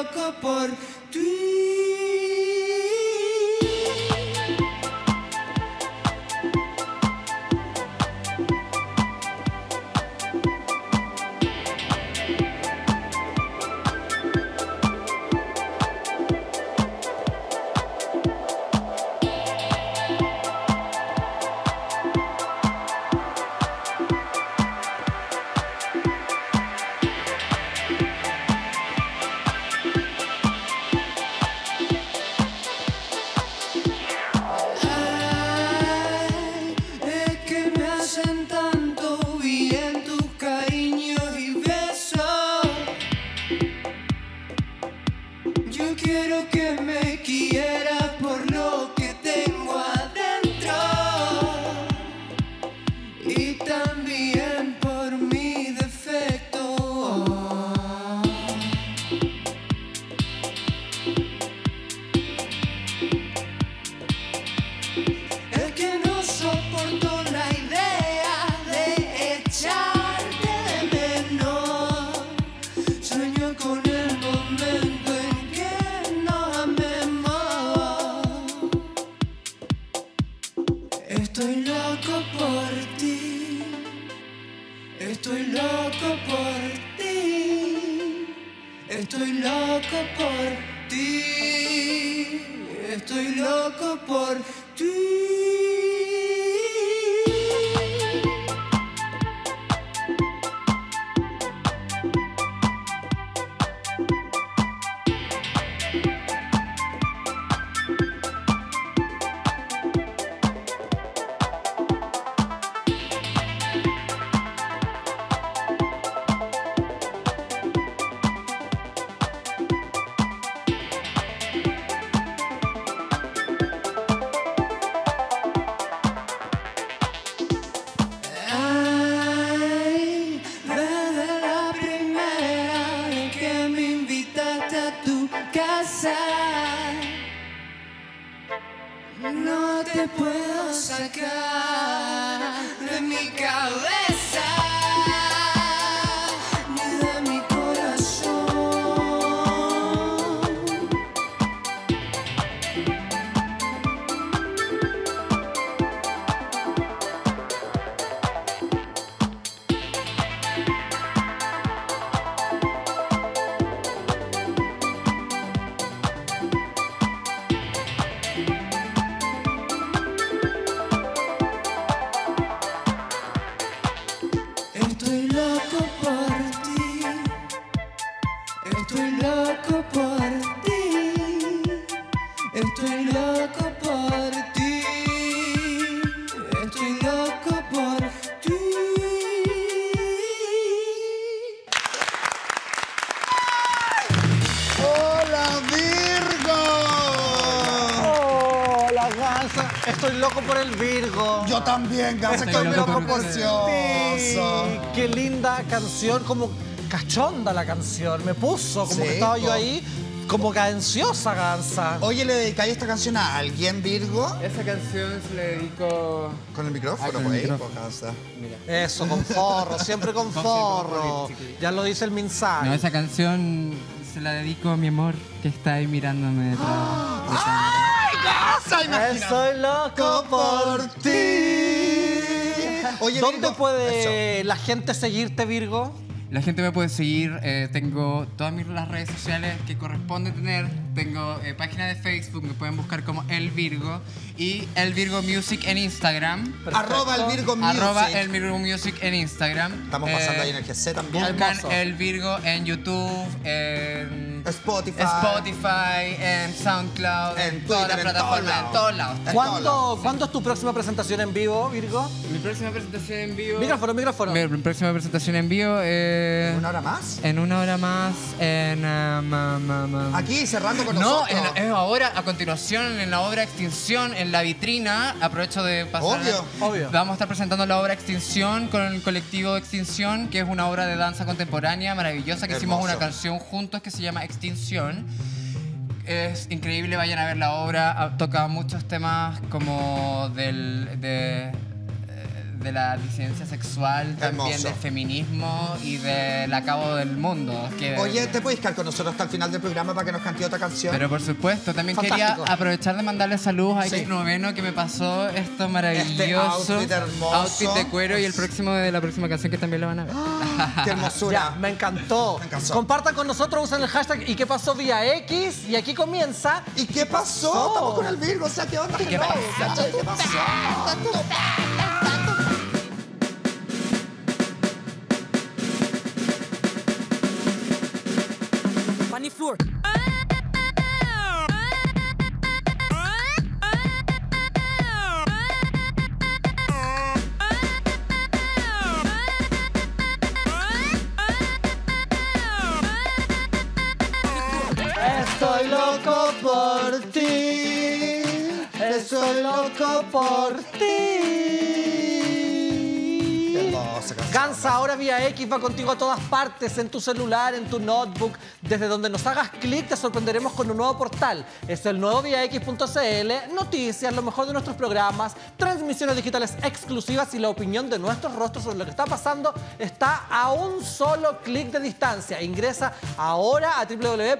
loco por ti. Quiero que me quieras por lo que tengo adentro y también por mi defecto. Es que no soporto la idea de echarte de menos. Sueño con el momento en que nos amemos. Estoy loco por ti. Estoy loco por ti. Estoy loco por ti. Estoy loco por ti. No te puedo sacar de mi cabeza ni de mi corazón. Estoy loco por ti. Estoy loco por ti. Estoy loco por ti. Estoy loco por ti. ¡Hola, Virgo! ¡Hola, Gansa! Estoy loco por el Virgo. Yo también, Gansa, estoy loco por precioso. Qué linda canción, como cachonda la canción. Me puso como Sí, que estaba yo po. ahí, como cadenciosa, Gansa. Oye, ¿le dedicáis esta canción a alguien, Virgo? Esa canción se la dedico... Con el micrófono, con por el ahí, micrófono. po, Gansa. Mira. Eso, con forro, siempre con forro. Ya lo dice el mensaje. No, esa canción se la dedico a mi amor que está ahí mirándome detrás. ¡Ay, Gansa! Imagínate. Estoy loco por ti. Oye, ¿Dónde Virgo, puede la gente seguirte, Virgo? La gente me puede seguir, tengo todas las redes sociales que corresponde tener. Tengo página de Facebook, me pueden buscar como El Virgo. Y El Virgo Music en Instagram. Arroba el Virgo Music. Arroba El Virgo Music en Instagram. Estamos pasando ahí en el GC también. Buscan Hermoso. El Virgo en YouTube, en Spotify. en SoundCloud, En todas las Twitter, en plataformas, en todos lados. En todos lados. ¿Cuándo es tu próxima presentación en vivo, Virgo? Mi próxima presentación en vivo. Micrófono. Mi próxima presentación en vivo. ¿Una hora más? En una hora más. En. Aquí, cerrando con No, nosotros. es ahora, a continuación, en la obra Extinción, en la vitrina. Aprovecho de pasar. Obvio. Vamos a estar presentando la obra Extinción con el colectivo Extinción, que es una obra de danza contemporánea maravillosa, que hicimos Hermoso. una canción juntos que se llama Extinción. Es increíble, vayan a ver la obra. Toca muchos temas como de la disidencia sexual, también Hermoso. del feminismo y del acabo del mundo. Oye, ¿te puedes quedar con nosotros hasta el final del programa para que nos cante otra canción? Pero por supuesto, también Fantástico. quería aprovechar de mandarle saludos a Sí. X Noveno que me pasó esto maravilloso. Este outfit hermoso. Outfit de cuero y el próximo de la próxima canción que también lo van a ver. ¡Qué hermosura! Ya, me encantó. Me encantó. Compartan con nosotros, usen el hashtag ¿y qué pasó vía X? Y aquí comienza. ¿Y qué pasó? Estamos con el Virgo, o sea, ¿qué onda? ¿Qué Hello, pasó? ¿cachai? ¿Qué pasó? Funny floor. Estoy loco por ti. Estoy loco por ti. Hermosa canción. Gansa ahora vía X va contigo a todas partes, en tu celular, en tu notebook. Desde donde nos hagas clic te sorprenderemos con un nuevo portal. Es el nuevo viax.cl, noticias, lo mejor de nuestros programas, transmisiones digitales exclusivas y la opinión de nuestros rostros sobre lo que está pasando está a un solo clic de distancia. Ingresa ahora a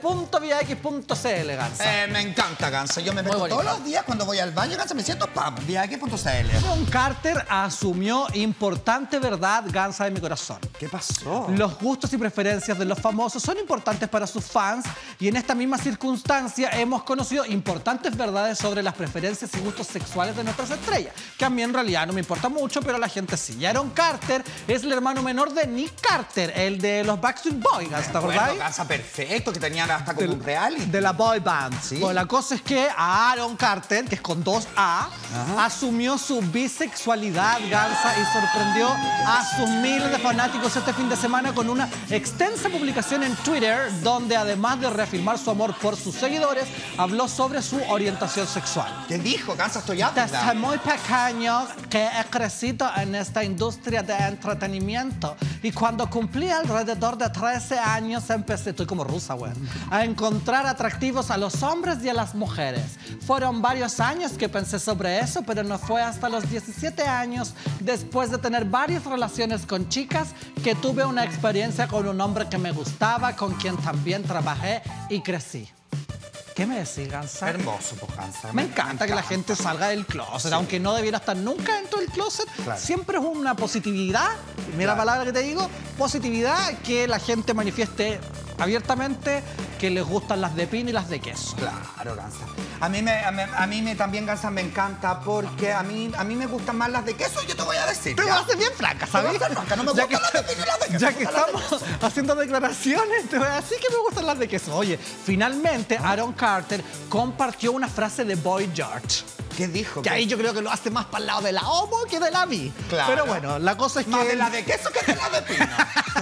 www.viax.cl, Gansa. Me encanta, Gansa. Yo me meto bonito. todos los días cuando voy al baño, Gansa, me siento pam, viaje.cl. Aaron Carter asumió importante verdad, Gansa de mi corazón. ¿Qué pasó? Los gustos y preferencias de los famosos son importantes para sus fans y en esta misma circunstancia hemos conocido importantes verdades sobre las preferencias y gustos sexuales de nuestras estrellas, que a mí en realidad no me importa mucho, pero a la gente sí. Y Aaron Carter es el hermano menor de Nick Carter, el de los Backstreet Boys, ¿te acordás? Bueno, Gansa, perfecto, que tenían hasta como un reality. De la boy band. Sí. Bueno, la cosa es que a Aaron Carter, que es con 2A, asumió su bisexualidad, Gansa, y sorprendió a sus miles de fanáticos este fin de semana con una extensa publicación en Twitter, donde además de reafirmar su amor por sus seguidores, habló sobre su orientación sexual. ¿Qué dijo, Gansa? Estoy Desde ávida. muy pequeño que he crecido en esta industria de entretenimiento y cuando cumplí alrededor de 13 años empecé, estoy como rusa, güey, a encontrar atractivos a los hombres y a las mujeres. Fueron varios años que pensé sobre eso, pero no fue hasta los 17 años, después de tener varias relaciones con chicas, que tuve una experiencia con un hombre que me gustaba, con quien también trabajé y crecí. ¿Qué me decís, Gansa? Hermoso, pues, Gansa. Me encanta que la gente salga del closet, aunque no debiera estar nunca dentro del closet. Claro. Siempre es una positividad, mira la palabra que te digo, positividad, que la gente manifieste abiertamente que les gustan las de pino y las de queso. Claro, Gansa. A mí también, Gansa, me encanta porque a mí me gustan más las de queso, yo te voy a decir. Te voy ¿ya? a ser bien franca, Te voy a ¿sabes? ser franca, no me Ya gustan las de pino y las de queso. Ya que me gustan las de estamos queso. haciendo declaraciones, te voy a decir que me gustan las de queso. Oye, finalmente Aaron Carter compartió una frase de Boy George. ¿Qué dijo? Que ahí yo creo que lo hace más para el lado de la homo que de la bi. Claro. Pero bueno, la cosa es que Más de él la de queso que de la de pino.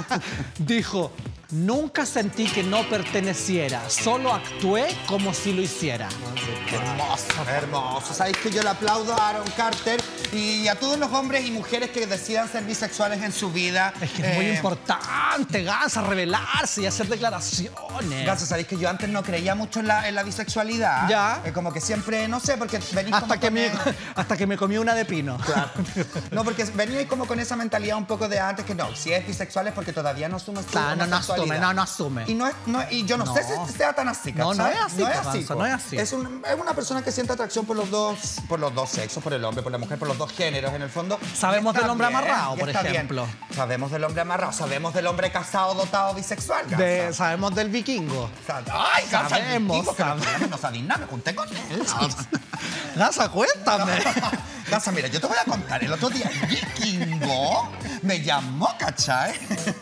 dijo: nunca sentí que no perteneciera, solo actué como si lo hiciera. Hermoso, hermoso. Sabéis que yo le aplaudo a Aaron Carter y a todos los hombres y mujeres que decidan ser bisexuales en su vida. Es que es muy importante, Gansa, revelarse y hacer declaraciones. Gansa, sabéis que yo antes no creía mucho en la bisexualidad. Ya. Como que siempre, no sé, porque venís hasta, como hasta que me comí una de pino. Claro. No, porque venía como con esa mentalidad un poco de antes que no, si es bisexual es porque todavía no asume su Claro, no asume, homosexualidad. no asume. Y yo no sé si sea tan así, No, no ¿cachai? es así, Gansa, no es así. Es una persona que siente atracción por los dos sexos, por el hombre, por la mujer, por los dos géneros, en el fondo. Sabemos Está del hombre bien, amarrado, y por está bien. ejemplo. Sabemos del hombre amarrado, sabemos del hombre casado, dotado, bisexual, Gansa. Sabemos del vikingo. Ay, Gansa, el Sabemos, vikingo, que sabemos. no sabéis nada, me junté con él. Gansa, cuéntame. Gansa, mira, yo te voy a contar. El otro día, el vikingo me llamó, ¿cachai?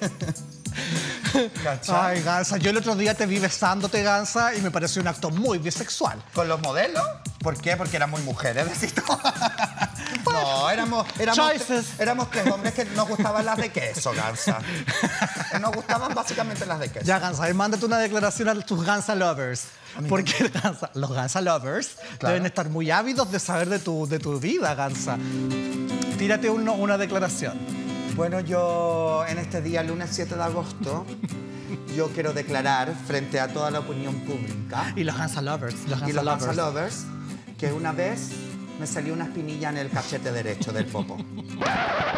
¿Cachai? Ay, Gansa, yo el otro día te vi besándote, Gansa, y me pareció un acto muy bisexual. ¿Con los modelos? ¿Por qué? Porque eran muy mujeres, decís tú. No, éramos tres hombres que nos gustaban las de queso, Gansa. Nos gustaban básicamente las de queso. Ya, Gansa, mándate una declaración a tus Gansa lovers. Porque los Gansa lovers deben estar muy ávidos de saber de tu vida, Gansa. Tírate una declaración. Bueno, yo en este día, lunes 7 de agosto, yo quiero declarar frente a toda la opinión pública Y los Gansa lovers. Los y Gansa los Gansa lovers. lovers que una vez me salió una espinilla en el cachete derecho del popo.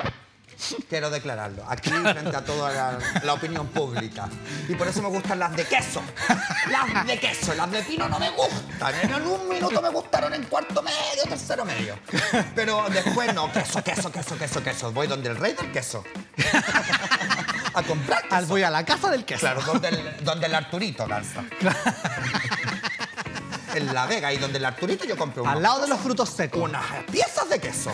Quiero declararlo. Aquí frente a toda la opinión pública. Y por eso me gustan las de queso. Las de queso. Las de pino no me gustan. En un minuto me gustaron en cuarto medio, tercero medio. Pero después no. Queso. Voy donde el rey del queso. A comprar queso. Voy a la casa del queso. Claro, donde el Arturito, Gansa. En La Vega, y donde el Arturito yo compré Al lado de los frutos secos. unas piezas de queso.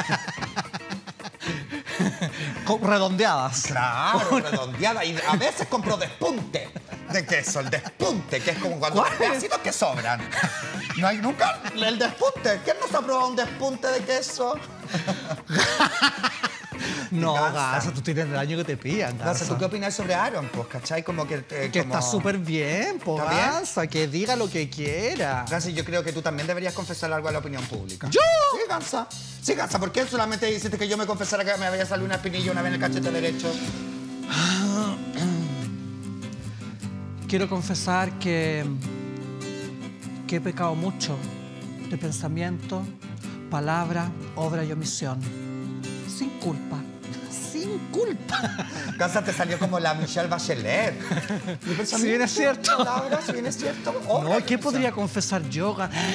Redondeadas. Claro, redondeada. Y a veces compro despunte de queso. El despunte, que es como cuando hay pedacitos que sobran. No hay nunca el despunte. ¿Quién no se ha probado un despunte de queso? No, Gansa. Gansa, tú tienes el año que te pillan, Gansa, Gansa. ¿tú qué opinas sobre Aaron? Pues, ¿cachai? Como que... Que está súper bien, po, ¿Está bien? Gansa, que diga lo que quiera. Gansa, yo creo que tú también deberías confesar algo a la opinión pública. ¿Yo? Sí, Gansa. Sí, Gansa. ¿Por qué solamente hiciste que yo me confesara que me había salido una espinilla una vez en el cachete derecho? Quiero confesar que he pecado mucho de pensamiento, palabra, obra y omisión. Sin culpa. Sin culpa. Gansa, te salió como la Michelle Bachelet. Si bien es cierto. Palabras, si bien es cierto. No, ¿qué podría confesar yo?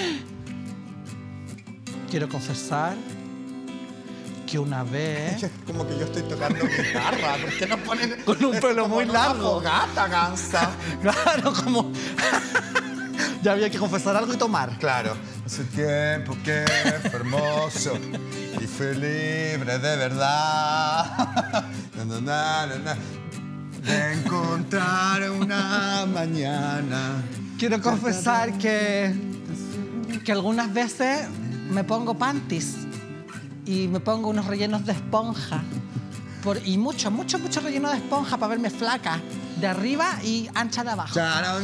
Quiero confesar que una vez... Como que yo estoy tocando guitarra. ¿Por qué nos ponen Con un pelo muy largo. Una fogata, Gansa. Claro, como... Ya había que confesar algo y tomar. Claro. Hace tiempo que fue hermoso y fui libre de verdad. De encontrar una mañana. Quiero confesar que algunas veces me pongo panties y me pongo unos rellenos de esponja. Y mucho relleno de esponja para verme flaca de arriba y ancha de abajo.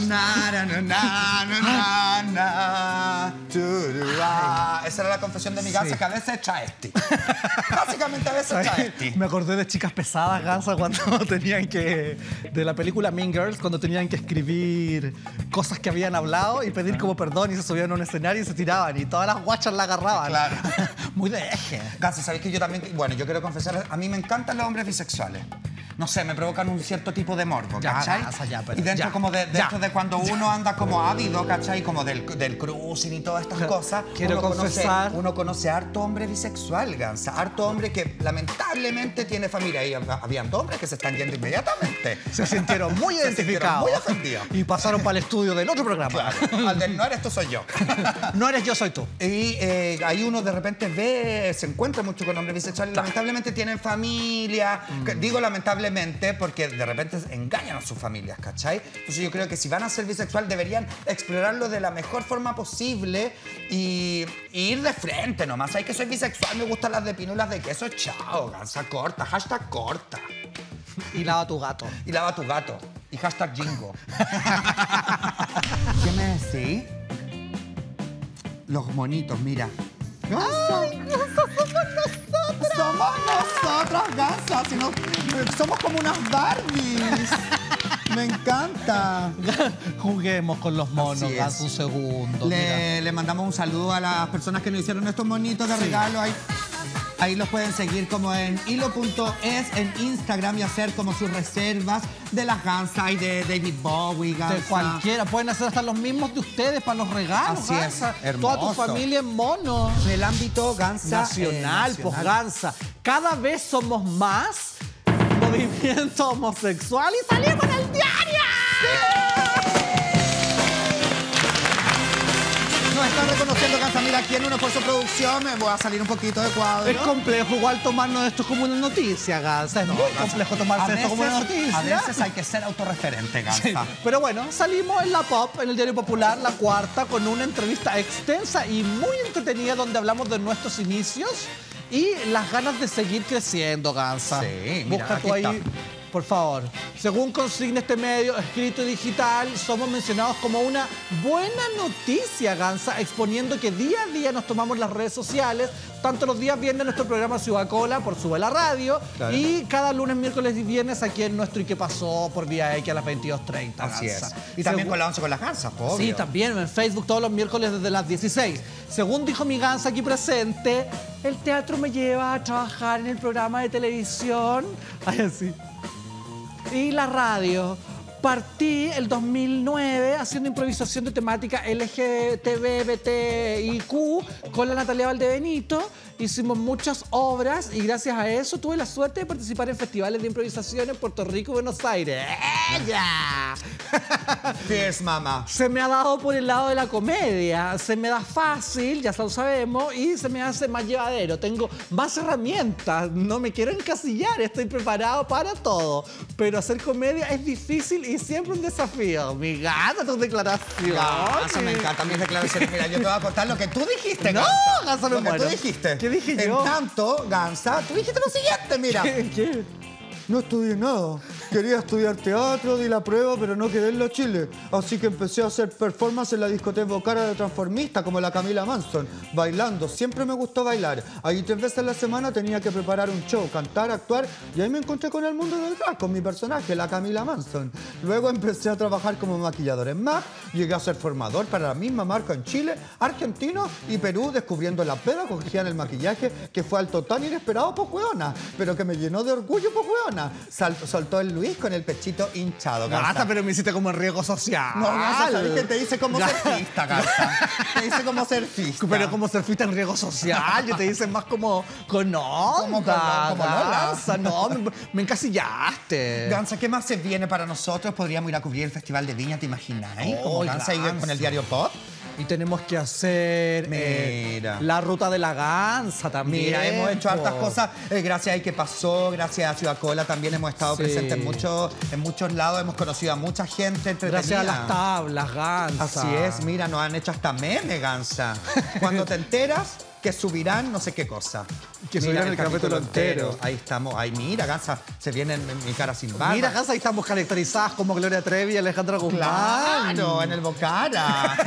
Esa era la confesión de mi Gansa, Sí. que a veces es chaesti. Básicamente a veces es chaesti. Me acordé de Chicas Pesadas, Gansa, cuando tenían que... De la película Mean Girls, cuando tenían que escribir cosas que habían hablado y pedir como perdón y se subían a un escenario y se tiraban y todas las guachas la agarraban. Claro. Muy de eje. Gansa, ¿sabéis que yo también... Bueno, yo quiero confesar, a mí me encantan los hombres bisexuales. No sé, me provocan un cierto tipo de morbo, Ya, ¿cachai? Gansa, ya, pero y dentro ya, como de, ya. dentro de cuando uno anda como ávido, ¿cachai? Como del cruising y todas estas cosas. Quiero confesar... Uno conoce a harto hombre bisexual, Gansa. Harto hombre que lamentablemente tiene familia. Y habían hombres que se están yendo inmediatamente. Se sintieron muy Se sintieron identificados. muy ofendidos. Y pasaron para el estudio del otro programa. Claro. Al del no eres tú, soy yo. No eres yo, soy tú. Y ahí uno de repente se encuentra mucho con hombres bisexuales. Lamentablemente tienen familia. Digo lamentablemente porque de repente engañan a sus familias, ¿cachai? Entonces yo creo que si van a ser bisexual deberían explorarlo de la mejor forma posible y ir de frente nomás. Hay que soy bisexual, me gustan las de pino y las de queso. Chao, Gansa, corta. Hashtag corta. Y lava tu gato. Y lava tu gato. Y hashtag jingo. ¿Qué me decís? Los monitos, mira. ¡Ay, somos nosotras, Gansa! Somos como unas Barbies. Me encanta. Juguemos con los monos, Así es. Gansa, un segundo. mira. Le mandamos un saludo a las personas que nos hicieron estos monitos de regalo. Ahí los pueden seguir como en hilo.es en Instagram y hacer como sus reservas de las Gansa y de David Bowie, Gansa. De cualquiera. Pueden hacer hasta los mismos de ustedes para los regalos, Así es, Gansa. hermoso. Toda tu familia en mono. El ámbito Gansa Nacional, pues Gansa. Cada vez somos más movimiento homosexual y salimos en el diario. Nos están reconociendo, Gansa. Mira, aquí en una esfuerzo producción me voy a salir un poquito de cuadro. Es complejo igual tomarnos esto como una noticia, Gansa. Es muy complejo tomarse esto como una noticia. A veces hay que ser autorreferente, Gansa. Sí, pero bueno, salimos en La Pop, en el Diario Popular, La Cuarta, con una entrevista extensa y muy entretenida donde hablamos de nuestros inicios y las ganas de seguir creciendo, Gansa. Sí, mira, Busca aquí tú ahí está. por favor. Según consigna este medio, escrito y digital, somos mencionados como una buena noticia, Gansa, exponiendo que día a día nos tomamos las redes sociales, tanto los días viernes nuestro programa Ciudad Cola por Sube la Radio, claro, y cada lunes, miércoles y viernes aquí en nuestro ¿Y qué pasó? Por Vía X a las 22:30. Así es. Gansa. Y también con la 11 con las gansas, obvio. Sí, también en Facebook todos los miércoles desde las 16. Según dijo mi Gansa aquí presente, el teatro me lleva a trabajar en el programa de televisión. Ay, así. Y la radio. Partí el 2009 haciendo improvisación de temática LGTB+BTIQ con la Natalia Valdebenito. Hicimos muchas obras y gracias a eso tuve la suerte de participar en festivales de improvisación en Puerto Rico y Buenos Aires. ¡Ella! Fierce, mamá. Se me ha dado por el lado de la comedia. Se me da fácil, ya lo sabemos, y se me hace más llevadero. Tengo más herramientas. No me quiero encasillar, estoy preparado para todo. Pero hacer comedia es difícil y siempre un desafío. Mi gata, tu declaración. Gansa, me encantan mis declaraciones. Mira, yo te voy a contar lo que tú dijiste, No, Gansa. Gansa, me Lo que muero. tú dijiste. ¿Qué dije yo? En tanto, Gansa, tú dijiste lo siguiente, mira. ¿Qué? No estudié nada. Quería estudiar teatro, di la prueba, pero no quedé en la Chile. Así que empecé a hacer performance en la discoteca Bocara de Transformista, como la Camila Manson, bailando. Siempre me gustó bailar. Ahí 3 veces a la semana tenía que preparar un show, cantar, actuar, y ahí me encontré con el mundo del drag, con mi personaje, la Camila Manson. Luego empecé a trabajar como maquillador en MAC, llegué a ser formador para la misma marca en Chile, Argentina y Perú, descubriendo la pedagogía en el maquillaje, que fue algo tan inesperado, pues hueona, pero que me llenó de orgullo, pues hueona. Soltó el Luis con el pechito hinchado, Gansa. Gata, pero me hiciste como en riesgo social. No, Gansa, ¿sabes que te dice como surfista, Gansa? Te dice como surfista. Pero como surfista en riesgo social, yo te hice más como con onda, como Lola. Gansa. No, me encasillaste. Gansa, ¿qué más se viene para nosotros? Podríamos ir a cubrir el Festival de Viña, ¿te imagináis? Como Oh, Gansa y Gansa. con el diario Pop. Y tenemos que hacer Mira. la ruta de la Gansa también. Mira, hemos hecho hartas po. cosas gracias a ¿Y qué pasó? Gracias a Ciudad Cola también hemos estado Sí. presentes en muchos lados, hemos conocido a mucha gente entretenida. Gracias a las tablas, Gansa. Así es, mira, nos han hecho hasta meme, Gansa. Cuando te enteras que subirán no sé qué cosa. Que Mira, subirán el capítulo entero. Ahí estamos, ahí mira, Gansa, se viene en mi cara sin barba. Mira, Gansa, ahí estamos caracterizadas como Gloria Trevi y Alejandra Guzmán. Claro, en el Bocara.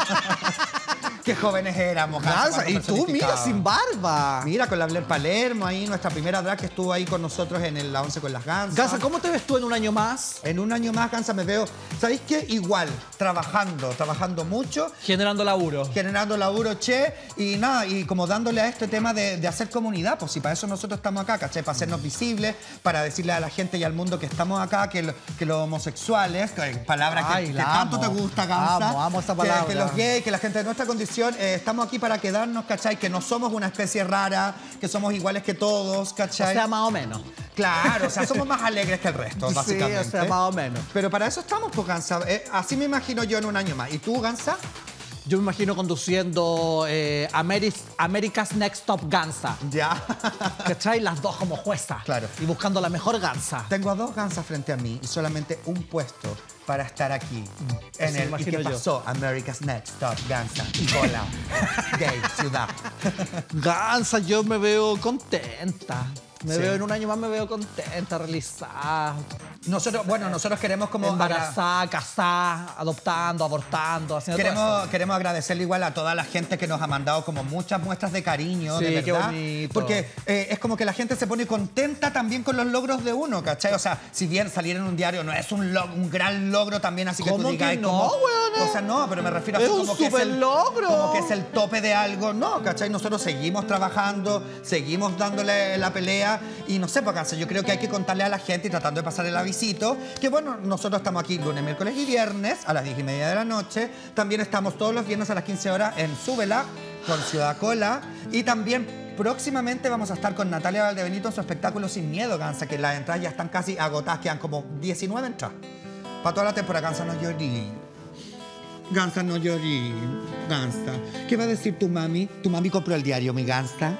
Qué jóvenes éramos, Gansa, y tú, mira, personificado. sin barba. Mira, con la Blair Palermo ahí, nuestra primera drag que estuvo ahí con nosotros en la 11 con las Gansas. Gansa, ¿cómo te ves tú en un año más? En un año más, Gansa, me veo, ¿sabéis qué? Igual, trabajando mucho, Generando laburo. generando laburo, che, y nada, y como dándole a este tema de hacer comunidad, pues si para eso nosotros estamos acá, ¿cachai? Para hacernos visibles, para decirle a la gente y al mundo que estamos acá, que los homosexuales, palabra Ay, que la tanto amo. te gusta, Gansa. Amo esa palabra. Que los gays, que la gente de nuestra condición, estamos aquí para quedarnos, ¿cachai? Que no somos una especie rara, que somos iguales que todos, O ¿cachai? sea, más o menos. Claro, o sea, somos más alegres que el resto, Sí, básicamente. o sea, más o menos. Pero para eso estamos, pues, Gansa. Así me imagino yo en un año más. ¿Y tú, Gansa? Yo me imagino conduciendo America's Next Top Gansa. Ya. ¿Cachai? Las dos como juezas. Claro. Y buscando la mejor Gansa. Tengo a 2 Gansas frente a mí y solamente un puesto para estar aquí. En Eso me el ¿Y imagino qué yo. pasó? America's Next Top Gansa. Hola. Gay, ciudad. Gansa, yo me veo contenta. Me Sí. veo en un año más, me veo contenta, realizada, Nosotros queremos como... embarazada, casada, adoptando, abortando, haciendo todo eso. Queremos agradecerle igual a toda la gente que nos ha mandado como muchas muestras de cariño, Sí, de qué verdad. bonito. Porque es como que la gente se pone contenta también con los logros de uno, ¿cachai? O sea, si bien salir en un diario no es un gran logro también, así que tú ¿Cómo digas... que "Ay, no, como-". weona? O sea, no, pero me refiero a Es así un como que es el superlogro. como que es el tope de algo. No, ¿cachai? Nosotros seguimos trabajando, seguimos dándole la pelea y no sé, pues, Gansa, yo creo que hay que contarle a la gente y tratando de pasar el avisito que, bueno, nosotros estamos aquí lunes, miércoles y viernes a las 10:30 de la noche. También estamos todos los viernes a las 15 horas en Súbela con Ciudad Cola. Y también próximamente vamos a estar con Natalia Valdebenito en su espectáculo Sin Miedo, Gansa, que las entradas ya están casi agotadas, quedan como 19 entradas. Para toda la temporada, Gansa, no llorí. Gansa, no llorí. Gansa. ¿Qué va a decir tu mami? Tu mami compró el diario, mi Gansa.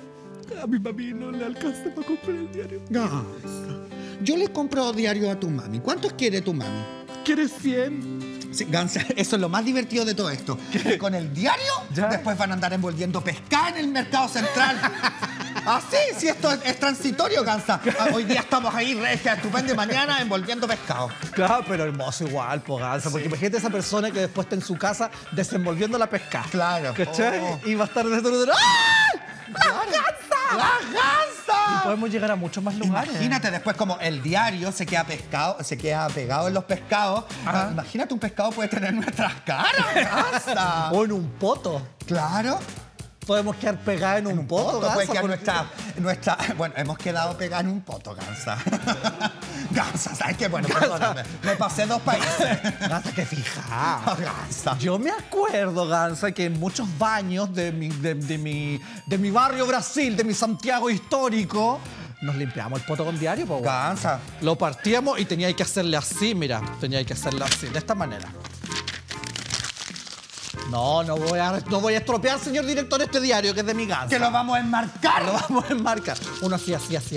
A mi mami no le alcanza para comprar el diario. Gansa. Yo le compro diario a tu mami. ¿Cuántos quiere tu mami? ¿Quieres 100? Sí, Gansa, eso es lo más divertido de todo esto. Que con el diario Ya. después van a andar envolviendo pescado en el mercado central. Así, sí, esto es transitorio, Gansa. Hoy día estamos ahí, regia, estupendo, y mañana envolviendo pescado. Claro, pero hermoso igual, po, Gansa. Porque imagínate esa persona que después está en su casa desenvolviendo la pesca. Claro. ¿Cachai? Oh. Y va a estar dentro de... ¡Ah! ¡La Gansa! ¡La Gansa! Podemos llegar a muchos más lugares. Imagínate después como el diario se queda pegado en los pescados. Imagínate un pescado puede tener nuestras caras, Gansa. O en un poto. Claro. Podemos quedar pegados en un poto, Gansa. Puede quedar porque- bueno, hemos quedado pegados en un poto, Gansa. Gansa, ¿sabes qué? Bueno, perdóname. Me pasé 2 países. Gansa, qué fija. Gansa. Yo me acuerdo, Gansa, que en muchos baños de mi barrio Brasil, de mi Santiago histórico, nos limpiamos el poto con diario, po, weón. Gansa. Lo partíamos y tenía que hacerle así, mira. Tenía que hacerle así, de esta manera. No voy a estropear, señor director, este diario que es de mi Gansa. Que lo vamos a enmarcar. Lo vamos a enmarcar. Uno así.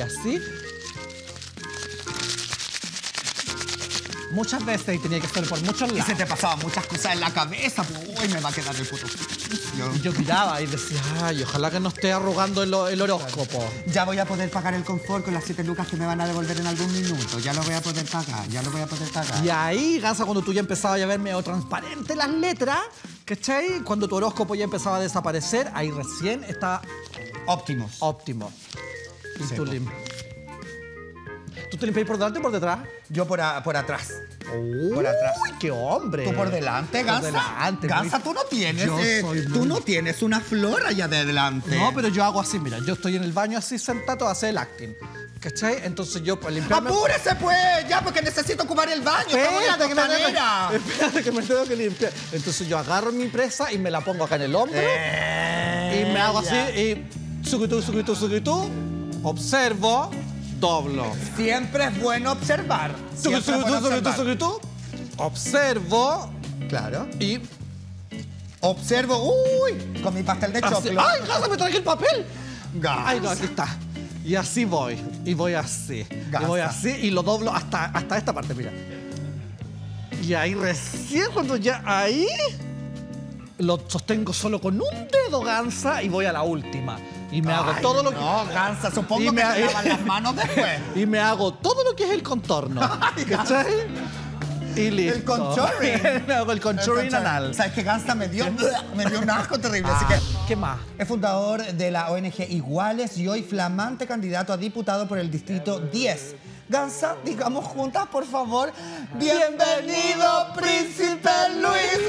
Muchas veces y tenía que hacer por muchos Y lados. se te pasaban muchas cosas en la cabeza. Uy, me va a quedar el puto sucio. Y yo miraba y decía, ay, ojalá que no esté arrugando el horóscopo. Ya voy a poder pagar el confort con las 7 lucas que me van a devolver en algún minuto. Ya lo voy a poder pagar, Y ahí, Gansa, cuando tú ya empezabas a ver medio transparente las letras, ¿cachai? Cuando tu horóscopo ya empezaba a desaparecer, ahí recién estaba Óptimos. óptimo. Y Sí, tú po. limpias. ¿Tú te limpias por delante o por detrás? Yo por atrás. Uy, Por atrás. qué hombre. ¿Tú por delante, Gansa? Por delante. Gansa, muy- tú no tienes. Yo soy tú muy- no tienes una flor allá de adelante. No, pero yo hago así, mira. Yo estoy en el baño así sentado a hacer el acting. ¿Cachai? Entonces yo para limpiarme... ¡Apúrese, pues! Ya, porque necesito ocupar el baño. Estamos en la costanera. Espérate que me tengo que limpiar. Entonces yo agarro mi presa y me la pongo acá en el hombro. Y me hago así y... Suquitú. Observo. Doblo. Siempre es bueno observar. Siempre es bueno observar. Suquitú. Observo. Claro. Y... Observo. ¡Uy! Con mi pastel de así. choclo. ¡Ay, Gansa, me traje el papel! Gansa. Ay, no, aquí está. Y así voy. Y voy así. Gansa. Y voy así y lo doblo hasta esta parte, mira. Y ahí recién cuando ya ahí lo sostengo solo con un dedo, Gansa, y voy a la última. Y me hago Ay, todo lo que... No, Gansa, supongo Y que me- te lavan las manos después. Y me hago todo lo que es el contorno. ¿Cachai? Y listo. El contouring. Me hago el contouring anal. ¿Sabes qué? Gansa me dio un asco terrible. Así que ¿Qué más? es fundador de la ONG Iguales y hoy flamante candidato a diputado por el distrito 10. Gansa, digamos juntas, por favor. ¡Bienvenido, Príncipe Luis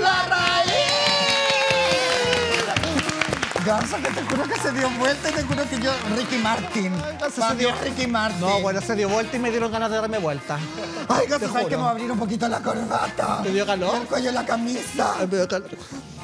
Larraín! Gansa, que te juro que se dio vuelta y te juro que yo, Ricky Martin. Gansa, se Para mí dio- es Ricky Martin. No, bueno, se dio vuelta y me dieron ganas de darme vuelta. Ay, Gansa, te ¿sabes que juro. me va a abrir un poquito la corbata? ¿Te dio calor? El cuello de la camisa. Ay, me dio calor.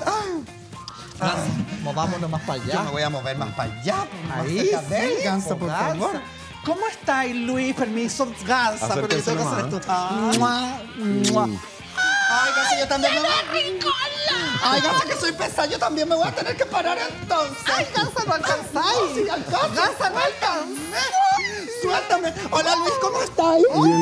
Movámonos más para allá. Yo me voy a mover más para allá. Más Ahí cerca de él, sí, Gansa, por Gansa. favor. ¿Cómo estáis, Luis? Permiso, Gansa, pero yo Acérquense tengo que hacer nomás. esto. Mua, mua. Ay, Gansa, yo también me voy. Ay, Gansa, que soy pesada. Yo también me voy a tener que parar entonces. Ay, Gansa, no alcanzáis. Sí, alcanzo. Gansa, no alcanzáis. Suéltame. Hola, Luis, ¿cómo estás?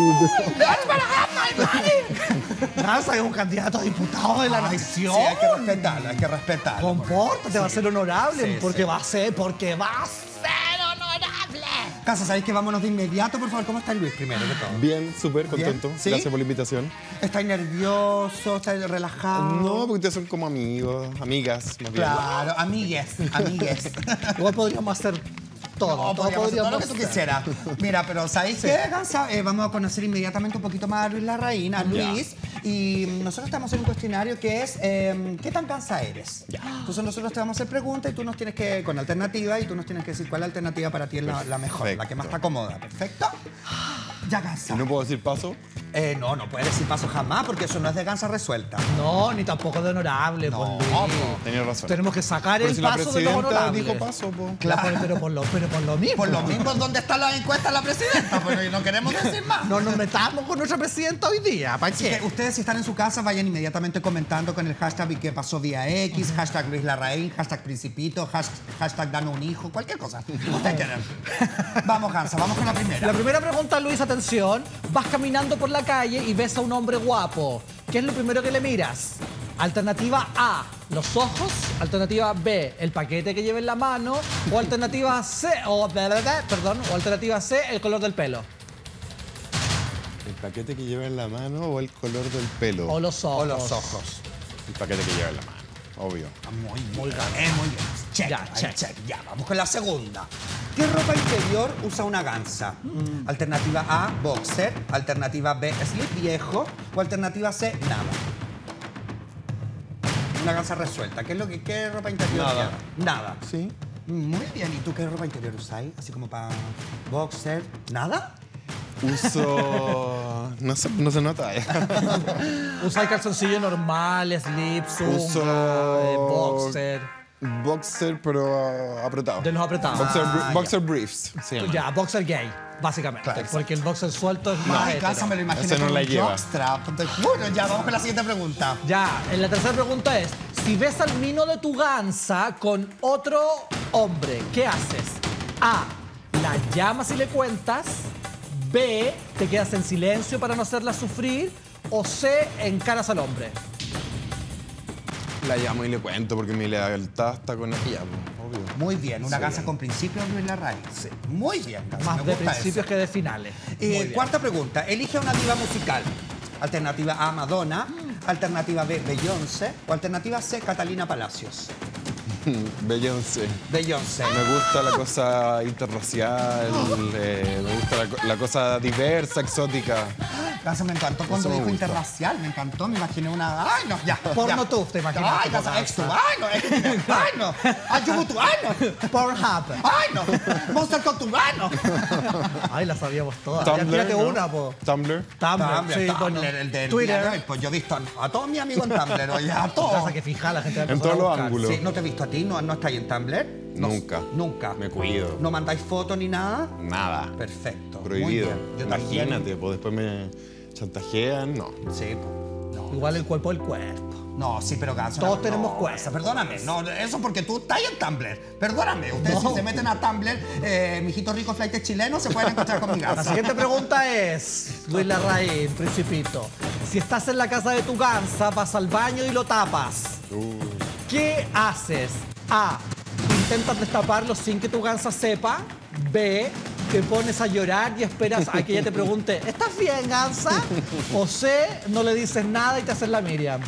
Gansa es un candidato a diputado de la nación. Sí, hay que respetarlo, hay que respetarlo. Compórtate, va a ser honorable. Sí, porque sí. va a ser honorable. Gansa, ¿sabéis que vámonos de inmediato? Por favor, ¿cómo está Luis primero que todo? Bien, súper contento. Bien, ¿sí? Gracias por la invitación. ¿Estáis nervioso? ¿Estáis relajado? No, porque ustedes son como amigos, amigas, más bien. Claro, amigues. Igual podríamos hacer todo. No, todo podríamos hacer todo lo que tú hacer. quisieras. Mira, pero ¿sabéis qué, Gansa? Vamos a conocer inmediatamente un poquito más a Luis Larraín, a Luis. Y nosotros estamos en un cuestionario que es ¿qué tan Gansa eres? Entonces nosotros te vamos a hacer preguntas y tú nos tienes que, con alternativa, y tú nos tienes que decir cuál alternativa para ti es la mejor, la que más te acomoda. ¿Perfecto? Ya, Gansa. ¿No puedo decir paso? No puedes decir paso jamás porque eso no es de Gansa resuelta. No, ni tampoco de honorable. No, por Luis. po. Tenía razón. Tenemos que sacar Pero el si la paso de los presidenta honorables. dijo paso, po. Claro, pero por lo mismo. Por lo mismo, ¿dónde está la encuesta de la presidenta? Pero no queremos decir más. No nos metamos con nuestra presidenta hoy día. ¿Para Así que qué? ustedes si están en su casa vayan inmediatamente comentando con el hashtag y qué pasó vía X, hashtag Luis Larraín, hashtag Principito, hashtag Dame un hijo, cualquier cosa. Ustedes quieran. Vamos, Gansa, vamos con la primera. La primera pregunta, Luis, atención. Vas caminando por la calle y ves a un hombre guapo. ¿Qué es lo primero que le miras? Alternativa A, los ojos. Alternativa B, el paquete que lleva en la mano. O alternativa C, o alternativa C, el color del pelo. ¿El paquete que lleva en la mano o el color del pelo? O los ojos. O los ojos. El paquete que lleva en la mano, obvio. Muy bien, muy bien. Check, Ya, ahí, check. check. Ya, vamos con la segunda. ¿Qué ropa interior usa una gansa? Alternativa A, boxer. Alternativa B, slip viejo. O alternativa C, nada. Una gansa resuelta. ¿Qué ropa interior Nada. lleva? Nada. Sí. Muy bien. ¿Y tú qué ropa interior usáis? Así como para boxer. ¿Nada? Uso... no se nota. Usáis calzoncillo normal, slip, Uso... boxer. Boxer, pero apretado. De los apretados. Boxer briefs, se llama. Ya, boxer gay, básicamente. Claro, porque el boxer suelto es más Ay, hetero. casa, me lo imaginé Ese no con la un lleva. jockstrap. Bueno, ya, vamos con la siguiente pregunta. Ya, la tercera pregunta es, si ves al mino de tu gansa con otro hombre, ¿qué haces? A, la llamas y le cuentas. B, te quedas en silencio para no hacerla sufrir. O C, encaras al hombre. La llamo y le cuento porque mi lealtad está con ella, obvio. Muy bien, una Sí. gansa con principios, Luis Larraín. Sí. Muy bien, gansa, Más me de gusta principios eso. que de finales. Muy bien. Cuarta pregunta. Elige una diva musical. Alternativa A, Madonna. Alternativa B, Beyoncé. O alternativa C, Catalina Palacios. Beyoncé. Beyoncé. Me gusta la cosa interracial, me gusta la cosa diversa, exótica. Gansa, me encantó cuando Eso me dijo gusta. interracial. Me encantó, me imaginé una... ¡Ay, no, ya! Porno ya. tú, te imaginaste ¡Ay, como gansa, ex tú! gansa. ¡Ay, no! ¡Ay, no! ¡Ayubutu! ¡Ay, no! Pornhub. ¡Ay, no! ¡Monster Cotubano! Ay, la sabíamos todas. Ya tírate ¿no? una, po. Tumblr. Tumblr, sí, Tumblr, bueno. el del Twitter. día de hoy. Pues yo he visto a todos mis amigos en Tumblr, oye, a Cosa todos. que fija la gente va a En empezar a todos los buscar. ángulos. Sí, ¿no te he visto a ti? ¿No estás ahí en Tumblr? No, Nunca. Nunca. Me cuido. ¿No mandáis fotos ni nada? Nada. Perfecto. Muy Prohibido. bien. Yo también. Imagínate, pues después me chantajean, no. Sí, pues. No. Igual el cuerpo del cuerpo. No, sí, pero ganso. Todos no, tenemos no, cuerpo. Perdóname, no, eso porque tú estás en Tumblr. Perdóname, ustedes No. si se meten a Tumblr, mijitos ricos flightes chilenos, se pueden encontrar con mi La gansa. siguiente pregunta es, Luis Larraín, Principito. Si estás en la casa de tu gansa, vas al baño y lo tapas. ¿Qué haces? A, intentas destaparlo sin que tu gansa sepa. B, te pones a llorar y esperas a que ella te pregunte, ¿estás bien, gansa? O C, no le dices nada y te haces la Miriam.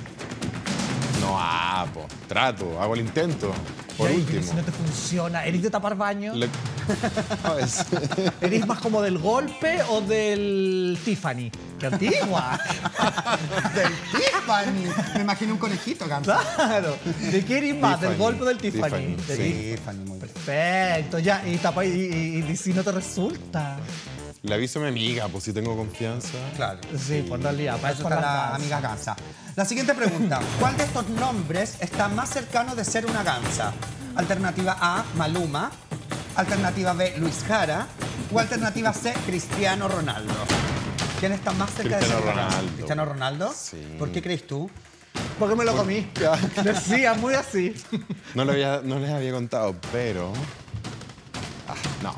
No, pues, trato, hago el intento. Por Y ahí, último. si no te funciona, ¿eres de tapar baño? Le- ¿Sabes? ¿Eres más como del golpe o del Tiffany? ¡Qué antigua! Del Tiffany. Me imagino un conejito, gansa. Claro. ¿De qué eres más? ¿Del Tiffany. golpe o del Tiffany? Tiffany, De sí. Tiffany, muy bien. Perfecto, ya. Y tapa y si no te resulta. Le aviso a mi amiga, pues si tengo confianza. Claro. Sí, pues en realidad, para Eso eso está las la gansas. amiga gansa. La siguiente pregunta. ¿Cuál de estos nombres está más cercano de ser una gansa? Alternativa A, Maluma. Alternativa B, Luis Jara. O alternativa C, Cristiano Ronaldo. ¿Quién está más cerca de ser Cristiano una gansa? Ronaldo. ¿Cristiano Ronaldo? Sí. ¿Por qué crees tú? Porque me lo comí. Decía muy así. No les había contado, pero... no.